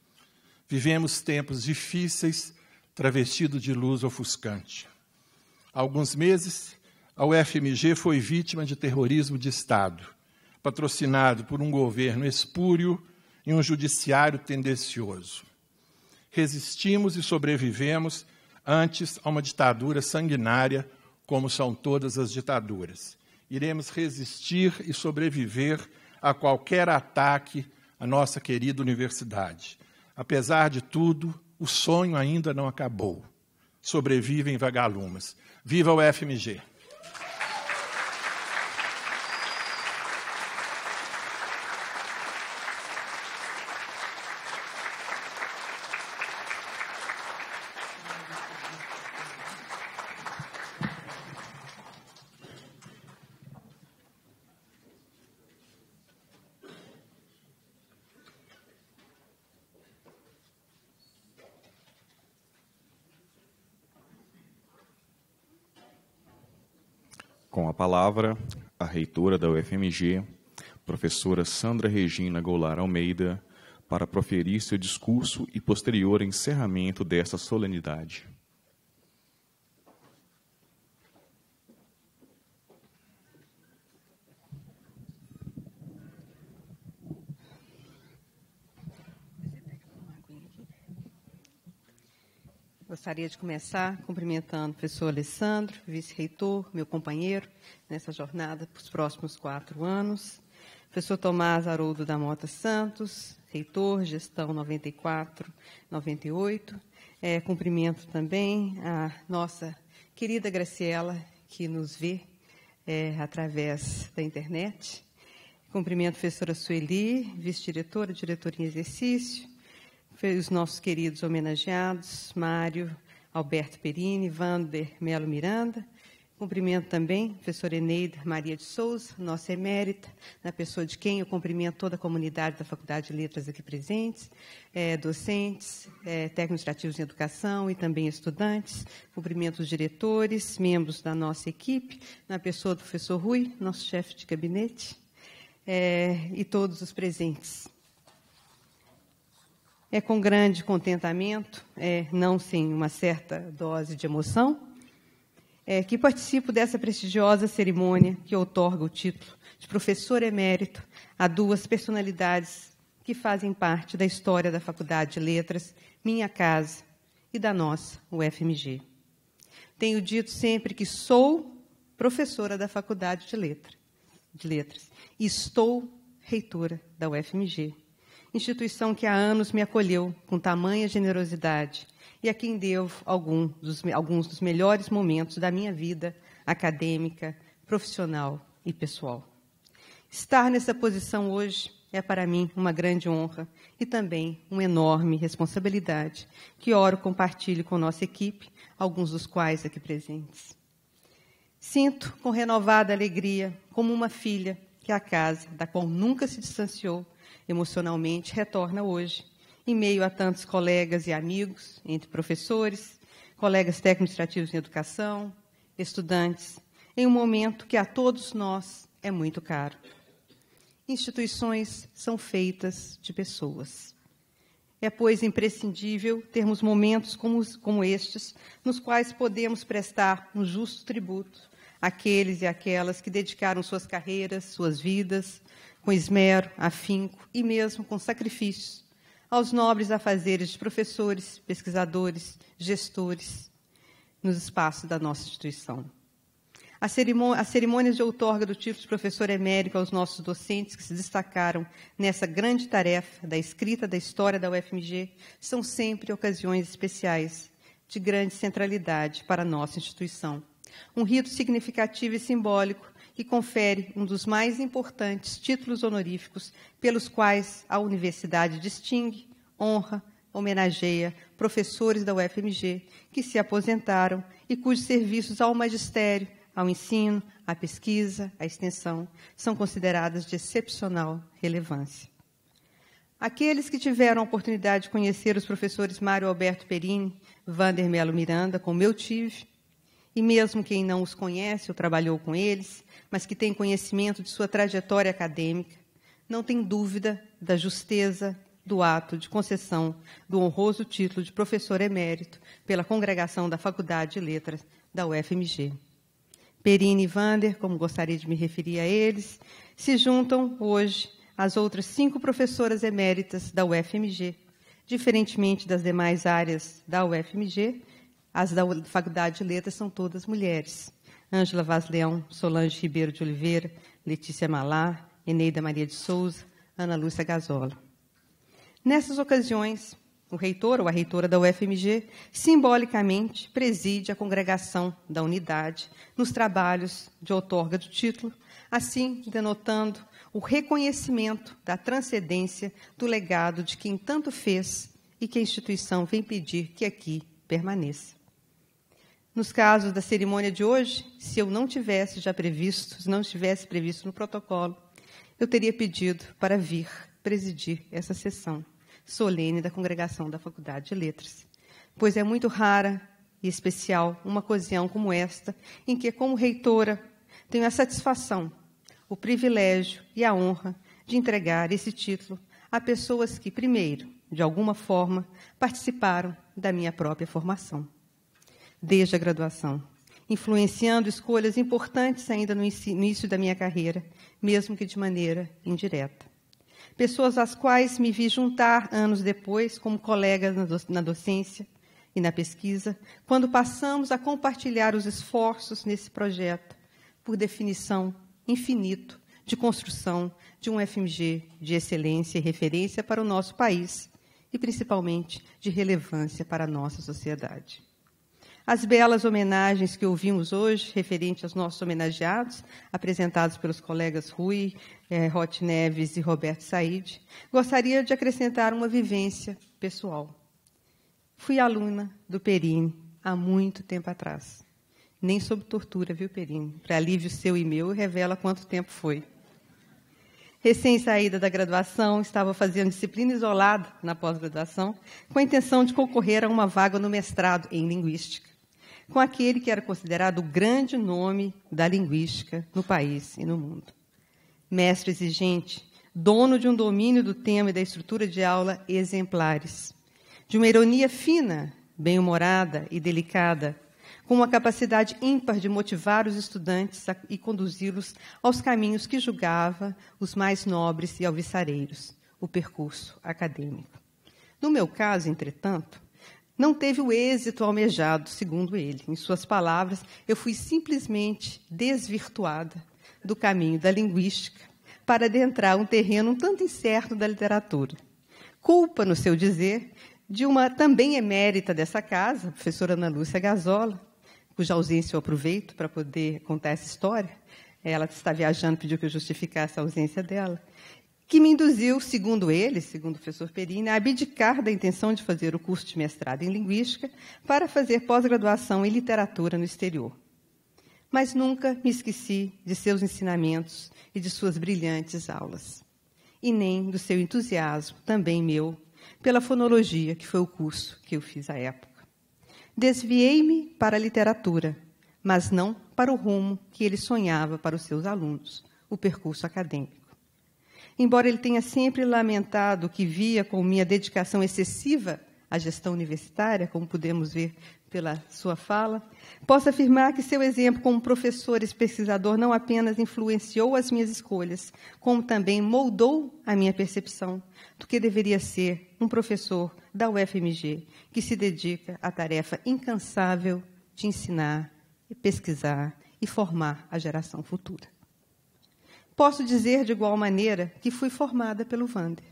Vivemos tempos difíceis, travestidos de luz ofuscante. Há alguns meses, a UFMG foi vítima de terrorismo de Estado. patrocinado por um governo espúrio e um judiciário tendencioso. Resistimos e sobrevivemos antes a uma ditadura sanguinária, como são todas as ditaduras. Iremos resistir e sobreviver a qualquer ataque à nossa querida universidade. Apesar de tudo, o sonho ainda não acabou. Sobrevivem vagalumes. Viva o UFMG! Com a palavra, a reitora da UFMG, professora Sandra Regina Goulart Almeida, para proferir seu discurso e posterior encerramento desta solenidade. Gostaria de começar cumprimentando o professor Alessandro, vice-reitor, meu companheiro, nessa jornada para os próximos 4 anos. Professor Tomás Haroldo da Mota Santos, reitor, gestão 94-98. Cumprimento também a nossa querida Graciela, que nos vê através da internet. Cumprimento a professora Sueli, vice-diretora, diretora em exercício. Os nossos queridos homenageados, Mário Alberto Perini, Vander Melo Miranda. Cumprimento também a professora Eneida Maria de Souza, nossa emérita, na pessoa de quem eu cumprimento toda a comunidade da Faculdade de Letras aqui presentes, docentes, técnicos administrativos em educação e também estudantes. Cumprimento os diretores, membros da nossa equipe, na pessoa do professor Rui, nosso chefe de gabinete, e todos os presentes. É com grande contentamento, não sem uma certa dose de emoção, que participo dessa prestigiosa cerimônia que outorga o título de professor emérito a 2 personalidades que fazem parte da história da Faculdade de Letras, minha casa e da nossa UFMG. Tenho dito sempre que sou professora da Faculdade de Letras e estou reitora da UFMG. Instituição que há anos me acolheu com tamanha generosidade e a quem devo alguns dos melhores momentos da minha vida acadêmica, profissional e pessoal. Estar nessa posição hoje é para mim uma grande honra e também uma enorme responsabilidade, que oro compartilho com nossa equipe, alguns dos quais aqui presentes. Sinto com renovada alegria como uma filha que a casa, da qual nunca se distanciou, emocionalmente, retorna hoje, em meio a tantos colegas e amigos, entre professores, colegas técnico-administrativos em educação, estudantes, em um momento que a todos nós é muito caro. Instituições são feitas de pessoas. É, pois, imprescindível termos momentos como estes, nos quais podemos prestar um justo tributo àqueles e àquelas que dedicaram suas carreiras, suas vidas, com esmero, afinco e mesmo com sacrifícios, aos nobres afazeres de professores, pesquisadores, gestores, nos espaços da nossa instituição. As cerimônias de outorga do título de professor emérito aos nossos docentes que se destacaram nessa grande tarefa da escrita da história da UFMG são sempre ocasiões especiais, de grande centralidade para a nossa instituição. Um rito significativo e simbólico que confere um dos mais importantes títulos honoríficos pelos quais a universidade distingue, honra, homenageia professores da UFMG que se aposentaram e cujos serviços ao magistério, ao ensino, à pesquisa, à extensão, são consideradas de excepcional relevância. Aqueles que tiveram a oportunidade de conhecer os professores Mário Alberto Perini, Vander Melo Miranda, como eu tive, e mesmo quem não os conhece ou trabalhou com eles, mas que tem conhecimento de sua trajetória acadêmica, não tem dúvida da justeza do ato de concessão do honroso título de professor emérito pela congregação da Faculdade de Letras da UFMG. Perini e Vander, como gostaria de me referir a eles, se juntam hoje às outras 5 professoras eméritas da UFMG. Diferentemente das demais áreas da UFMG, as da Faculdade de Letras são todas mulheres. Ângela Vaz Leão, Solange Ribeiro de Oliveira, Letícia Malá, Eneida Maria de Souza, Ana Lúcia Gazola. Nessas ocasiões, o reitor ou a reitora da UFMG, simbolicamente, preside a congregação da unidade nos trabalhos de outorga do título, assim denotando o reconhecimento da transcendência do legado de quem tanto fez e que a instituição vem pedir que aqui permaneça. Nos casos da cerimônia de hoje, se eu não tivesse já previsto, se não estivesse previsto no protocolo, eu teria pedido para vir presidir essa sessão solene da congregação da Faculdade de Letras, pois é muito rara e especial uma ocasião como esta, em que, como reitora, tenho a satisfação, o privilégio e a honra de entregar esse título a pessoas que, primeiro, de alguma forma, participaram da minha própria formação, desde a graduação, influenciando escolhas importantes ainda no início da minha carreira, mesmo que de maneira indireta. Pessoas às quais me vi juntar anos depois como colegas na docência e na pesquisa, quando passamos a compartilhar os esforços nesse projeto, por definição, infinito, de construção de um FMG de excelência e referência para o nosso país e, principalmente, de relevância para a nossa sociedade. As belas homenagens que ouvimos hoje, referentes aos nossos homenageados, apresentados pelos colegas Rui, Roth Neves e Roberto Said, gostaria de acrescentar uma vivência pessoal. Fui aluna do Perini há muito tempo atrás. Nem sob tortura, viu, Perini? Para alívio seu e meu, revela quanto tempo foi. Recém-saída da graduação, estava fazendo disciplina isolada na pós-graduação, com a intenção de concorrer a uma vaga no mestrado em Linguística, com aquele que era considerado o grande nome da linguística no país e no mundo. Mestre exigente, dono de um domínio do tema e da estrutura de aula exemplares, de uma ironia fina, bem-humorada e delicada, com uma capacidade ímpar de motivar os estudantes e conduzi-los aos caminhos que julgava os mais nobres e alvissareiros, o percurso acadêmico. No meu caso, entretanto, não teve o êxito almejado, segundo ele. Em suas palavras, eu fui simplesmente desvirtuada do caminho da linguística para adentrar um terreno um tanto incerto da literatura. Culpa, no seu dizer, de uma também emérita dessa casa, a professora Ana Lúcia Gazola, cuja ausência eu aproveito para poder contar essa história. Ela está viajando, pediu que eu justificasse a ausência dela, que me induziu, segundo ele, segundo o professor Perini, a abdicar da intenção de fazer o curso de mestrado em Linguística para fazer pós-graduação em Literatura no exterior. Mas nunca me esqueci de seus ensinamentos e de suas brilhantes aulas, e nem do seu entusiasmo, também meu, pela fonologia, que foi o curso que eu fiz à época. Desviei-me para a literatura, mas não para o rumo que ele sonhava para os seus alunos, o percurso acadêmico. Embora ele tenha sempre lamentado que via com minha dedicação excessiva à gestão universitária, como podemos ver pela sua fala, posso afirmar que seu exemplo como professor e pesquisador não apenas influenciou as minhas escolhas, como também moldou a minha percepção do que deveria ser um professor da UFMG, que se dedica à tarefa incansável de ensinar, pesquisar e formar a geração futura. Posso dizer, de igual maneira, que fui formada pelo Vander.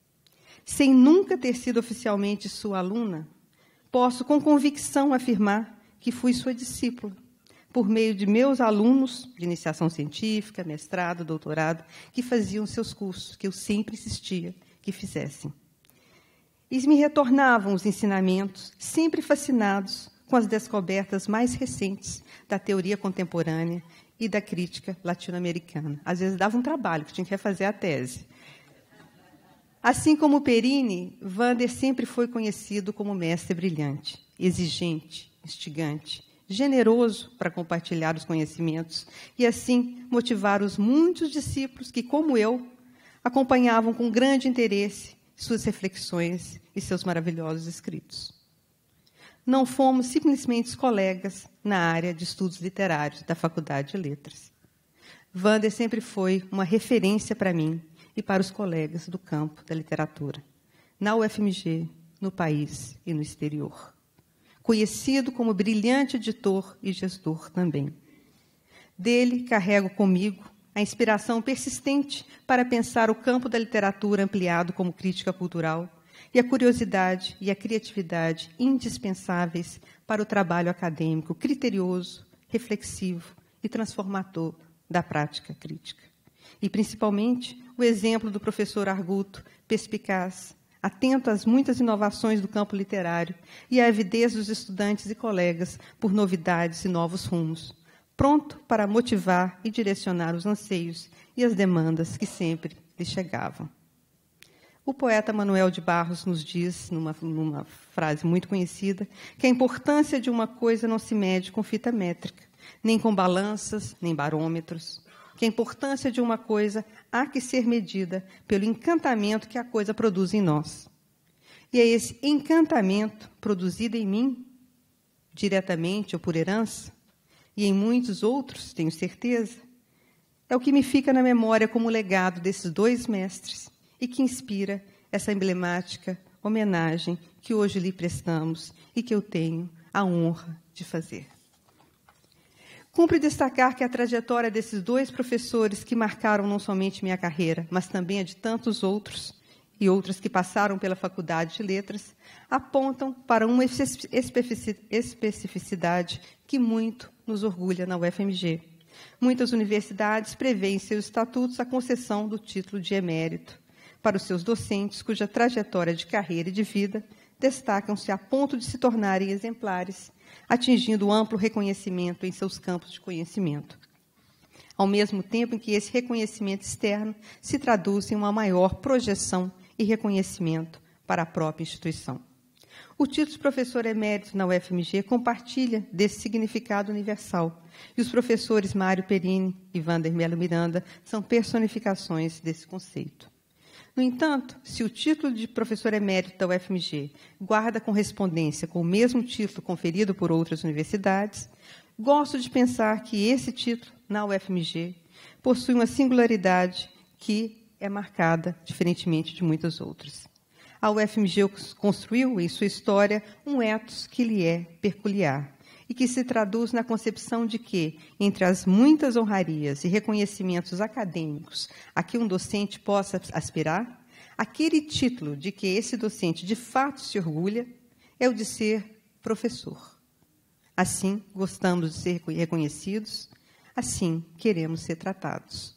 Sem nunca ter sido oficialmente sua aluna, posso com convicção afirmar que fui sua discípula, por meio de meus alunos de iniciação científica, mestrado, doutorado, que faziam seus cursos, que eu sempre insistia que fizessem. E me retornavam os ensinamentos, sempre fascinados com as descobertas mais recentes da teoria contemporânea e da crítica latino-americana. Às vezes dava um trabalho, que tinha que refazer a tese. Assim como Perini, Vander sempre foi conhecido como mestre brilhante, exigente, instigante, generoso para compartilhar os conhecimentos e, assim, motivar os muitos discípulos que, como eu, acompanhavam com grande interesse suas reflexões e seus maravilhosos escritos. não fomos simplesmente colegas na área de estudos literários da Faculdade de Letras. Wander sempre foi uma referência para mim e para os colegas do campo da literatura, na UFMG, no país e no exterior. Conhecido como brilhante editor e gestor também. Dele carrego comigo a inspiração persistente para pensar o campo da literatura ampliado como crítica cultural e a curiosidade e a criatividade indispensáveis para o trabalho acadêmico criterioso, reflexivo e transformador da prática crítica. E, principalmente, o exemplo do professor Arguto, perspicaz, atento às muitas inovações do campo literário e à avidez dos estudantes e colegas por novidades e novos rumos, pronto para motivar e direcionar os anseios e as demandas que sempre lhe chegavam. O poeta Manuel de Barros nos diz, numa frase muito conhecida, que a importância de uma coisa não se mede com fita métrica, nem com balanças, nem barômetros, que a importância de uma coisa há que ser medida pelo encantamento que a coisa produz em nós. E é esse encantamento produzido em mim, diretamente ou por herança, e em muitos outros, tenho certeza, é o que me fica na memória como legado desses dois mestres e que inspira essa emblemática homenagem que hoje lhe prestamos e que eu tenho a honra de fazer. Cumpre destacar que a trajetória desses dois professores que marcaram não somente minha carreira, mas também a de tantos outros e outras que passaram pela Faculdade de Letras, apontam para uma especificidade que muito nos orgulha na UFMG. Muitas universidades prevêem em seus estatutos a concessão do título de emérito para os seus docentes, cuja trajetória de carreira e de vida destacam-se a ponto de se tornarem exemplares, atingindo amplo reconhecimento em seus campos de conhecimento, ao mesmo tempo em que esse reconhecimento externo se traduz em uma maior projeção e reconhecimento para a própria instituição. O título de professor emérito na UFMG compartilha desse significado universal, e os professores Mário Perini e Wander Melo Miranda são personificações desse conceito. No entanto, se o título de professor emérito da UFMG guarda correspondência com o mesmo título conferido por outras universidades, gosto de pensar que esse título, na UFMG, possui uma singularidade que é marcada diferentemente de muitas outras. A UFMG construiu, em sua história, um ethos que lhe é peculiar e que se traduz na concepção de que, entre as muitas honrarias e reconhecimentos acadêmicos a que um docente possa aspirar, aquele título de que esse docente de fato se orgulha é o de ser professor. Assim, gostamos de ser reconhecidos, assim queremos ser tratados.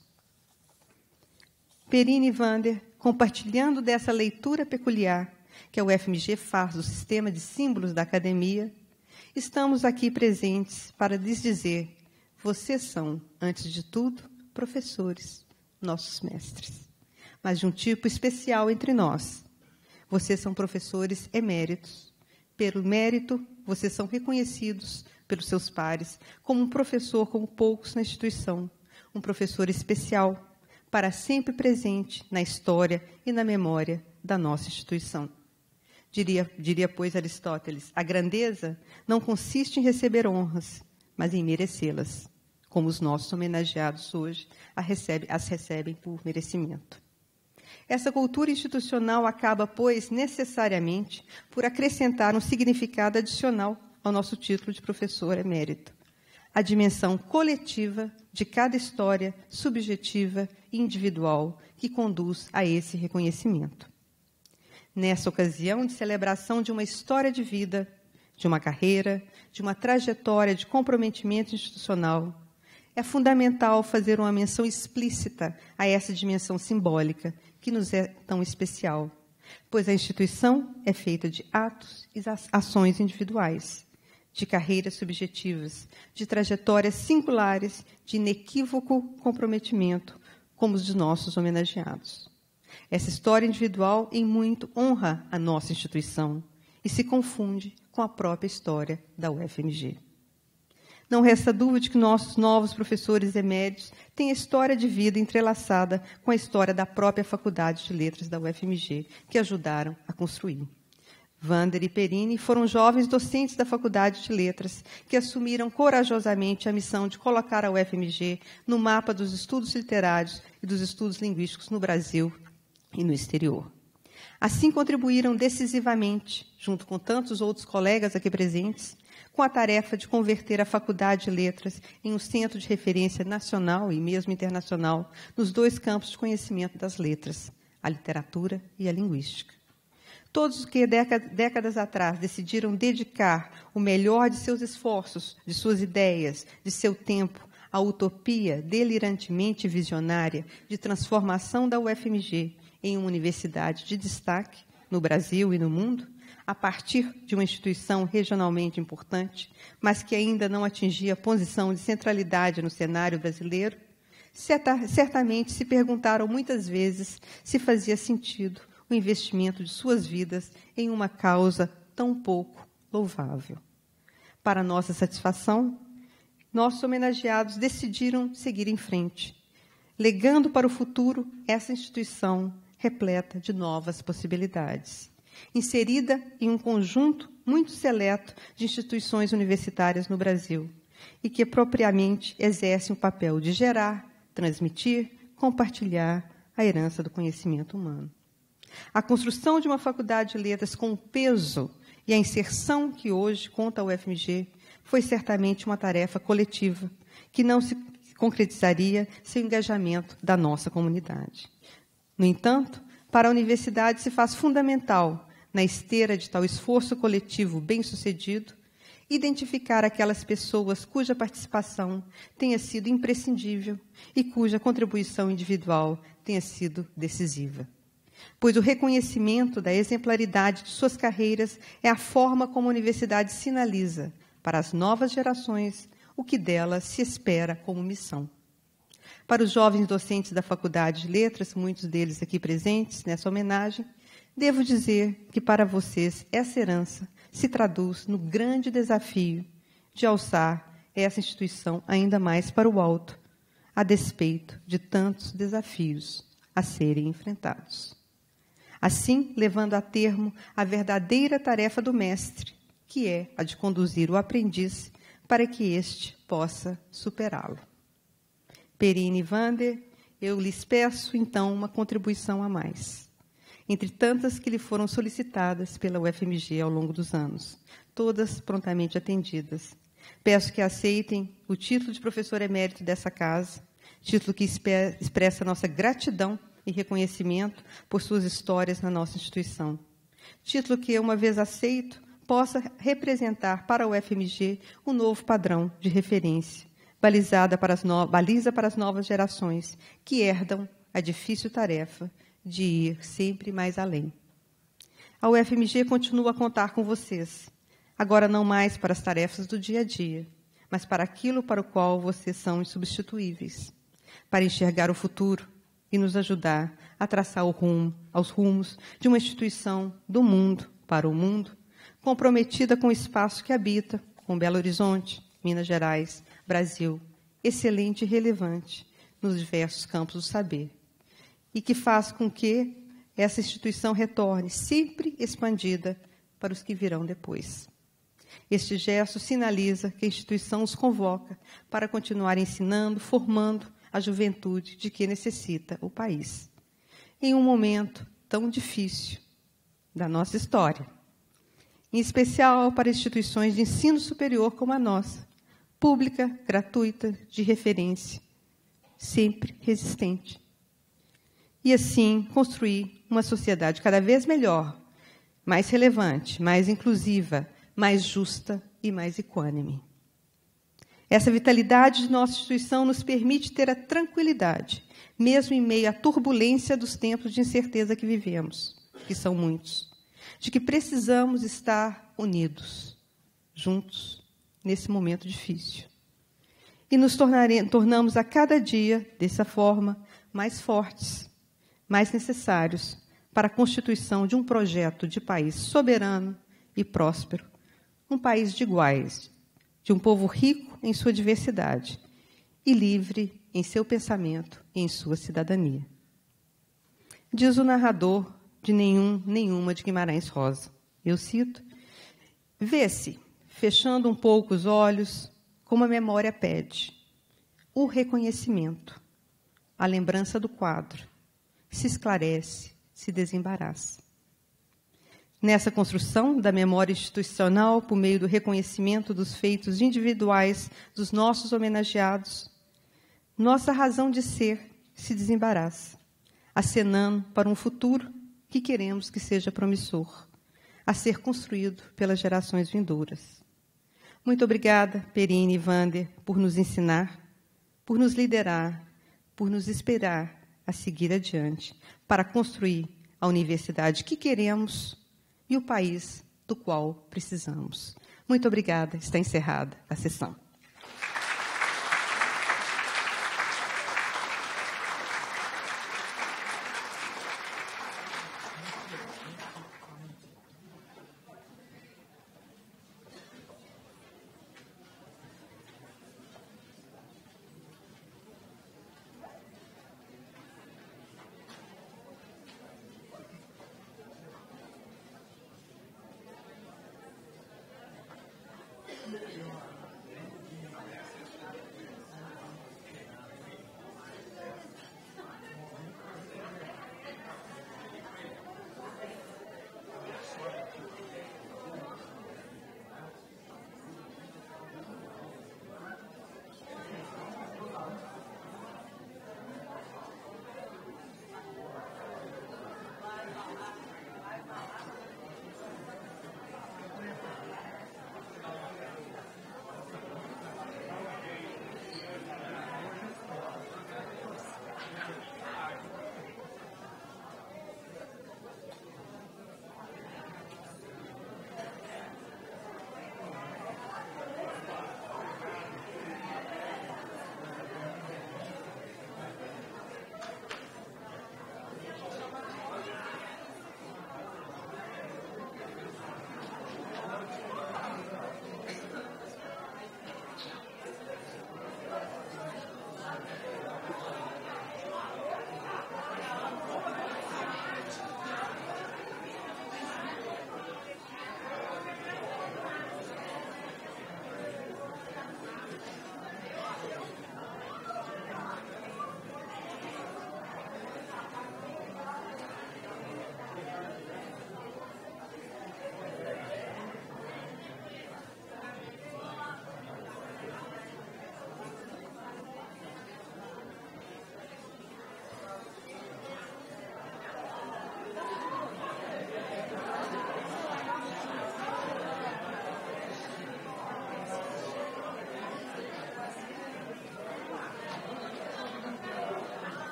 Perini e Wander, compartilhando dessa leitura peculiar que a UFMG faz do sistema de símbolos da academia, estamos aqui presentes para lhes dizer: vocês são, antes de tudo, professores, nossos mestres, mas de um tipo especial entre nós. Vocês são professores eméritos. Pelo mérito, vocês são reconhecidos pelos seus pares como um professor como poucos na instituição, um professor especial, para sempre presente na história e na memória da nossa instituição. Diria, pois, Aristóteles, a grandeza não consiste em receber honras, mas em merecê-las, como os nossos homenageados hoje as recebem por merecimento. Essa cultura institucional acaba, pois, necessariamente por acrescentar um significado adicional ao nosso título de professor emérito, a dimensão coletiva de cada história subjetiva e individual que conduz a esse reconhecimento. Nessa ocasião de celebração de uma história de vida, de uma carreira, de uma trajetória de comprometimento institucional, é fundamental fazer uma menção explícita a essa dimensão simbólica que nos é tão especial, pois a instituição é feita de atos e ações individuais, de carreiras subjetivas, de trajetórias singulares, de inequívoco comprometimento, como os de nossos homenageados. Essa história individual, em muito, honra a nossa instituição e se confunde com a própria história da UFMG. Não resta dúvida de que nossos novos professores eméritos têm a história de vida entrelaçada com a história da própria Faculdade de Letras da UFMG, que ajudaram a construir. Wander e Perini foram jovens docentes da Faculdade de Letras que assumiram corajosamente a missão de colocar a UFMG no mapa dos estudos literários e dos estudos linguísticos no Brasil e no exterior. Assim, contribuíram decisivamente, junto com tantos outros colegas aqui presentes, com a tarefa de converter a Faculdade de Letras em um centro de referência nacional e mesmo internacional nos dois campos de conhecimento das letras, a literatura e a linguística. Todos os que décadas atrás decidiram dedicar o melhor de seus esforços, de suas ideias, de seu tempo, à utopia delirantemente visionária de transformação da UFMG em uma universidade de destaque no Brasil e no mundo, a partir de uma instituição regionalmente importante, mas que ainda não atingia a posição de centralidade no cenário brasileiro, certamente se perguntaram muitas vezes se fazia sentido o investimento de suas vidas em uma causa tão pouco louvável. Para nossa satisfação, nossos homenageados decidiram seguir em frente, legando para o futuro essa instituição repleta de novas possibilidades, inserida em um conjunto muito seleto de instituições universitárias no Brasil e que propriamente exercem o papel de gerar, transmitir, compartilhar a herança do conhecimento humano. A construção de uma faculdade de letras com o peso e a inserção que hoje conta a UFMG foi certamente uma tarefa coletiva que não se concretizaria sem o engajamento da nossa comunidade. No entanto, para a universidade se faz fundamental, na esteira de tal esforço coletivo bem-sucedido, identificar aquelas pessoas cuja participação tenha sido imprescindível e cuja contribuição individual tenha sido decisiva. Pois o reconhecimento da exemplaridade de suas carreiras é a forma como a universidade sinaliza para as novas gerações o que delas se espera como missão. Para os jovens docentes da Faculdade de Letras, muitos deles aqui presentes nessa homenagem, devo dizer que para vocês essa herança se traduz no grande desafio de alçar essa instituição ainda mais para o alto, a despeito de tantos desafios a serem enfrentados. Assim, levando a termo a verdadeira tarefa do mestre, que é a de conduzir o aprendiz para que este possa superá-lo. Perini e Wander, eu lhes peço, então, uma contribuição a mais, entre tantas que lhe foram solicitadas pela UFMG ao longo dos anos, todas prontamente atendidas. Peço que aceitem o título de professor emérito dessa casa, título que expressa nossa gratidão e reconhecimento por suas histórias na nossa instituição. Título que, uma vez aceito, possa representar para a UFMG um novo padrão de referência, baliza para as novas gerações que herdam a difícil tarefa de ir sempre mais além. A UFMG continua a contar com vocês, agora não mais para as tarefas do dia a dia, mas para aquilo para o qual vocês são insubstituíveis, para enxergar o futuro e nos ajudar a traçar aos rumos de uma instituição do mundo para o mundo, comprometida com o espaço que habita, com Belo Horizonte, Minas Gerais, Brasil, excelente e relevante nos diversos campos do saber, e que faz com que essa instituição retorne sempre expandida para os que virão depois. Este gesto sinaliza que a instituição os convoca para continuar ensinando, formando a juventude de que necessita o país, em um momento tão difícil da nossa história, em especial para instituições de ensino superior como a nossa, pública, gratuita, de referência, sempre resistente. E, assim, construir uma sociedade cada vez melhor, mais relevante, mais inclusiva, mais justa e mais equânime. Essa vitalidade de nossa instituição nos permite ter a tranquilidade, mesmo em meio à turbulência dos tempos de incerteza que vivemos, que são muitos, de que precisamos estar unidos, juntos, nesse momento difícil. E nos tornamos a cada dia, dessa forma, mais fortes, mais necessários para a constituição de um projeto de país soberano e próspero, um país de iguais, de um povo rico em sua diversidade e livre em seu pensamento e em sua cidadania. Diz o narrador de Nenhuma de Guimarães Rosa: Eu cito: vê-se, fechando um pouco os olhos, como a memória pede, o reconhecimento, a lembrança do quadro, se esclarece, se desembaraça. Nessa construção da memória institucional, por meio do reconhecimento dos feitos individuais dos nossos homenageados, nossa razão de ser se desembaraça, acenando para um futuro que queremos que seja promissor, a ser construído pelas gerações vindouras. Muito obrigada, Perine e Wander, por nos ensinar, por nos liderar, por nos inspirar a seguir adiante, para construir a universidade que queremos e o país do qual precisamos. Muito obrigada. Está encerrada a sessão.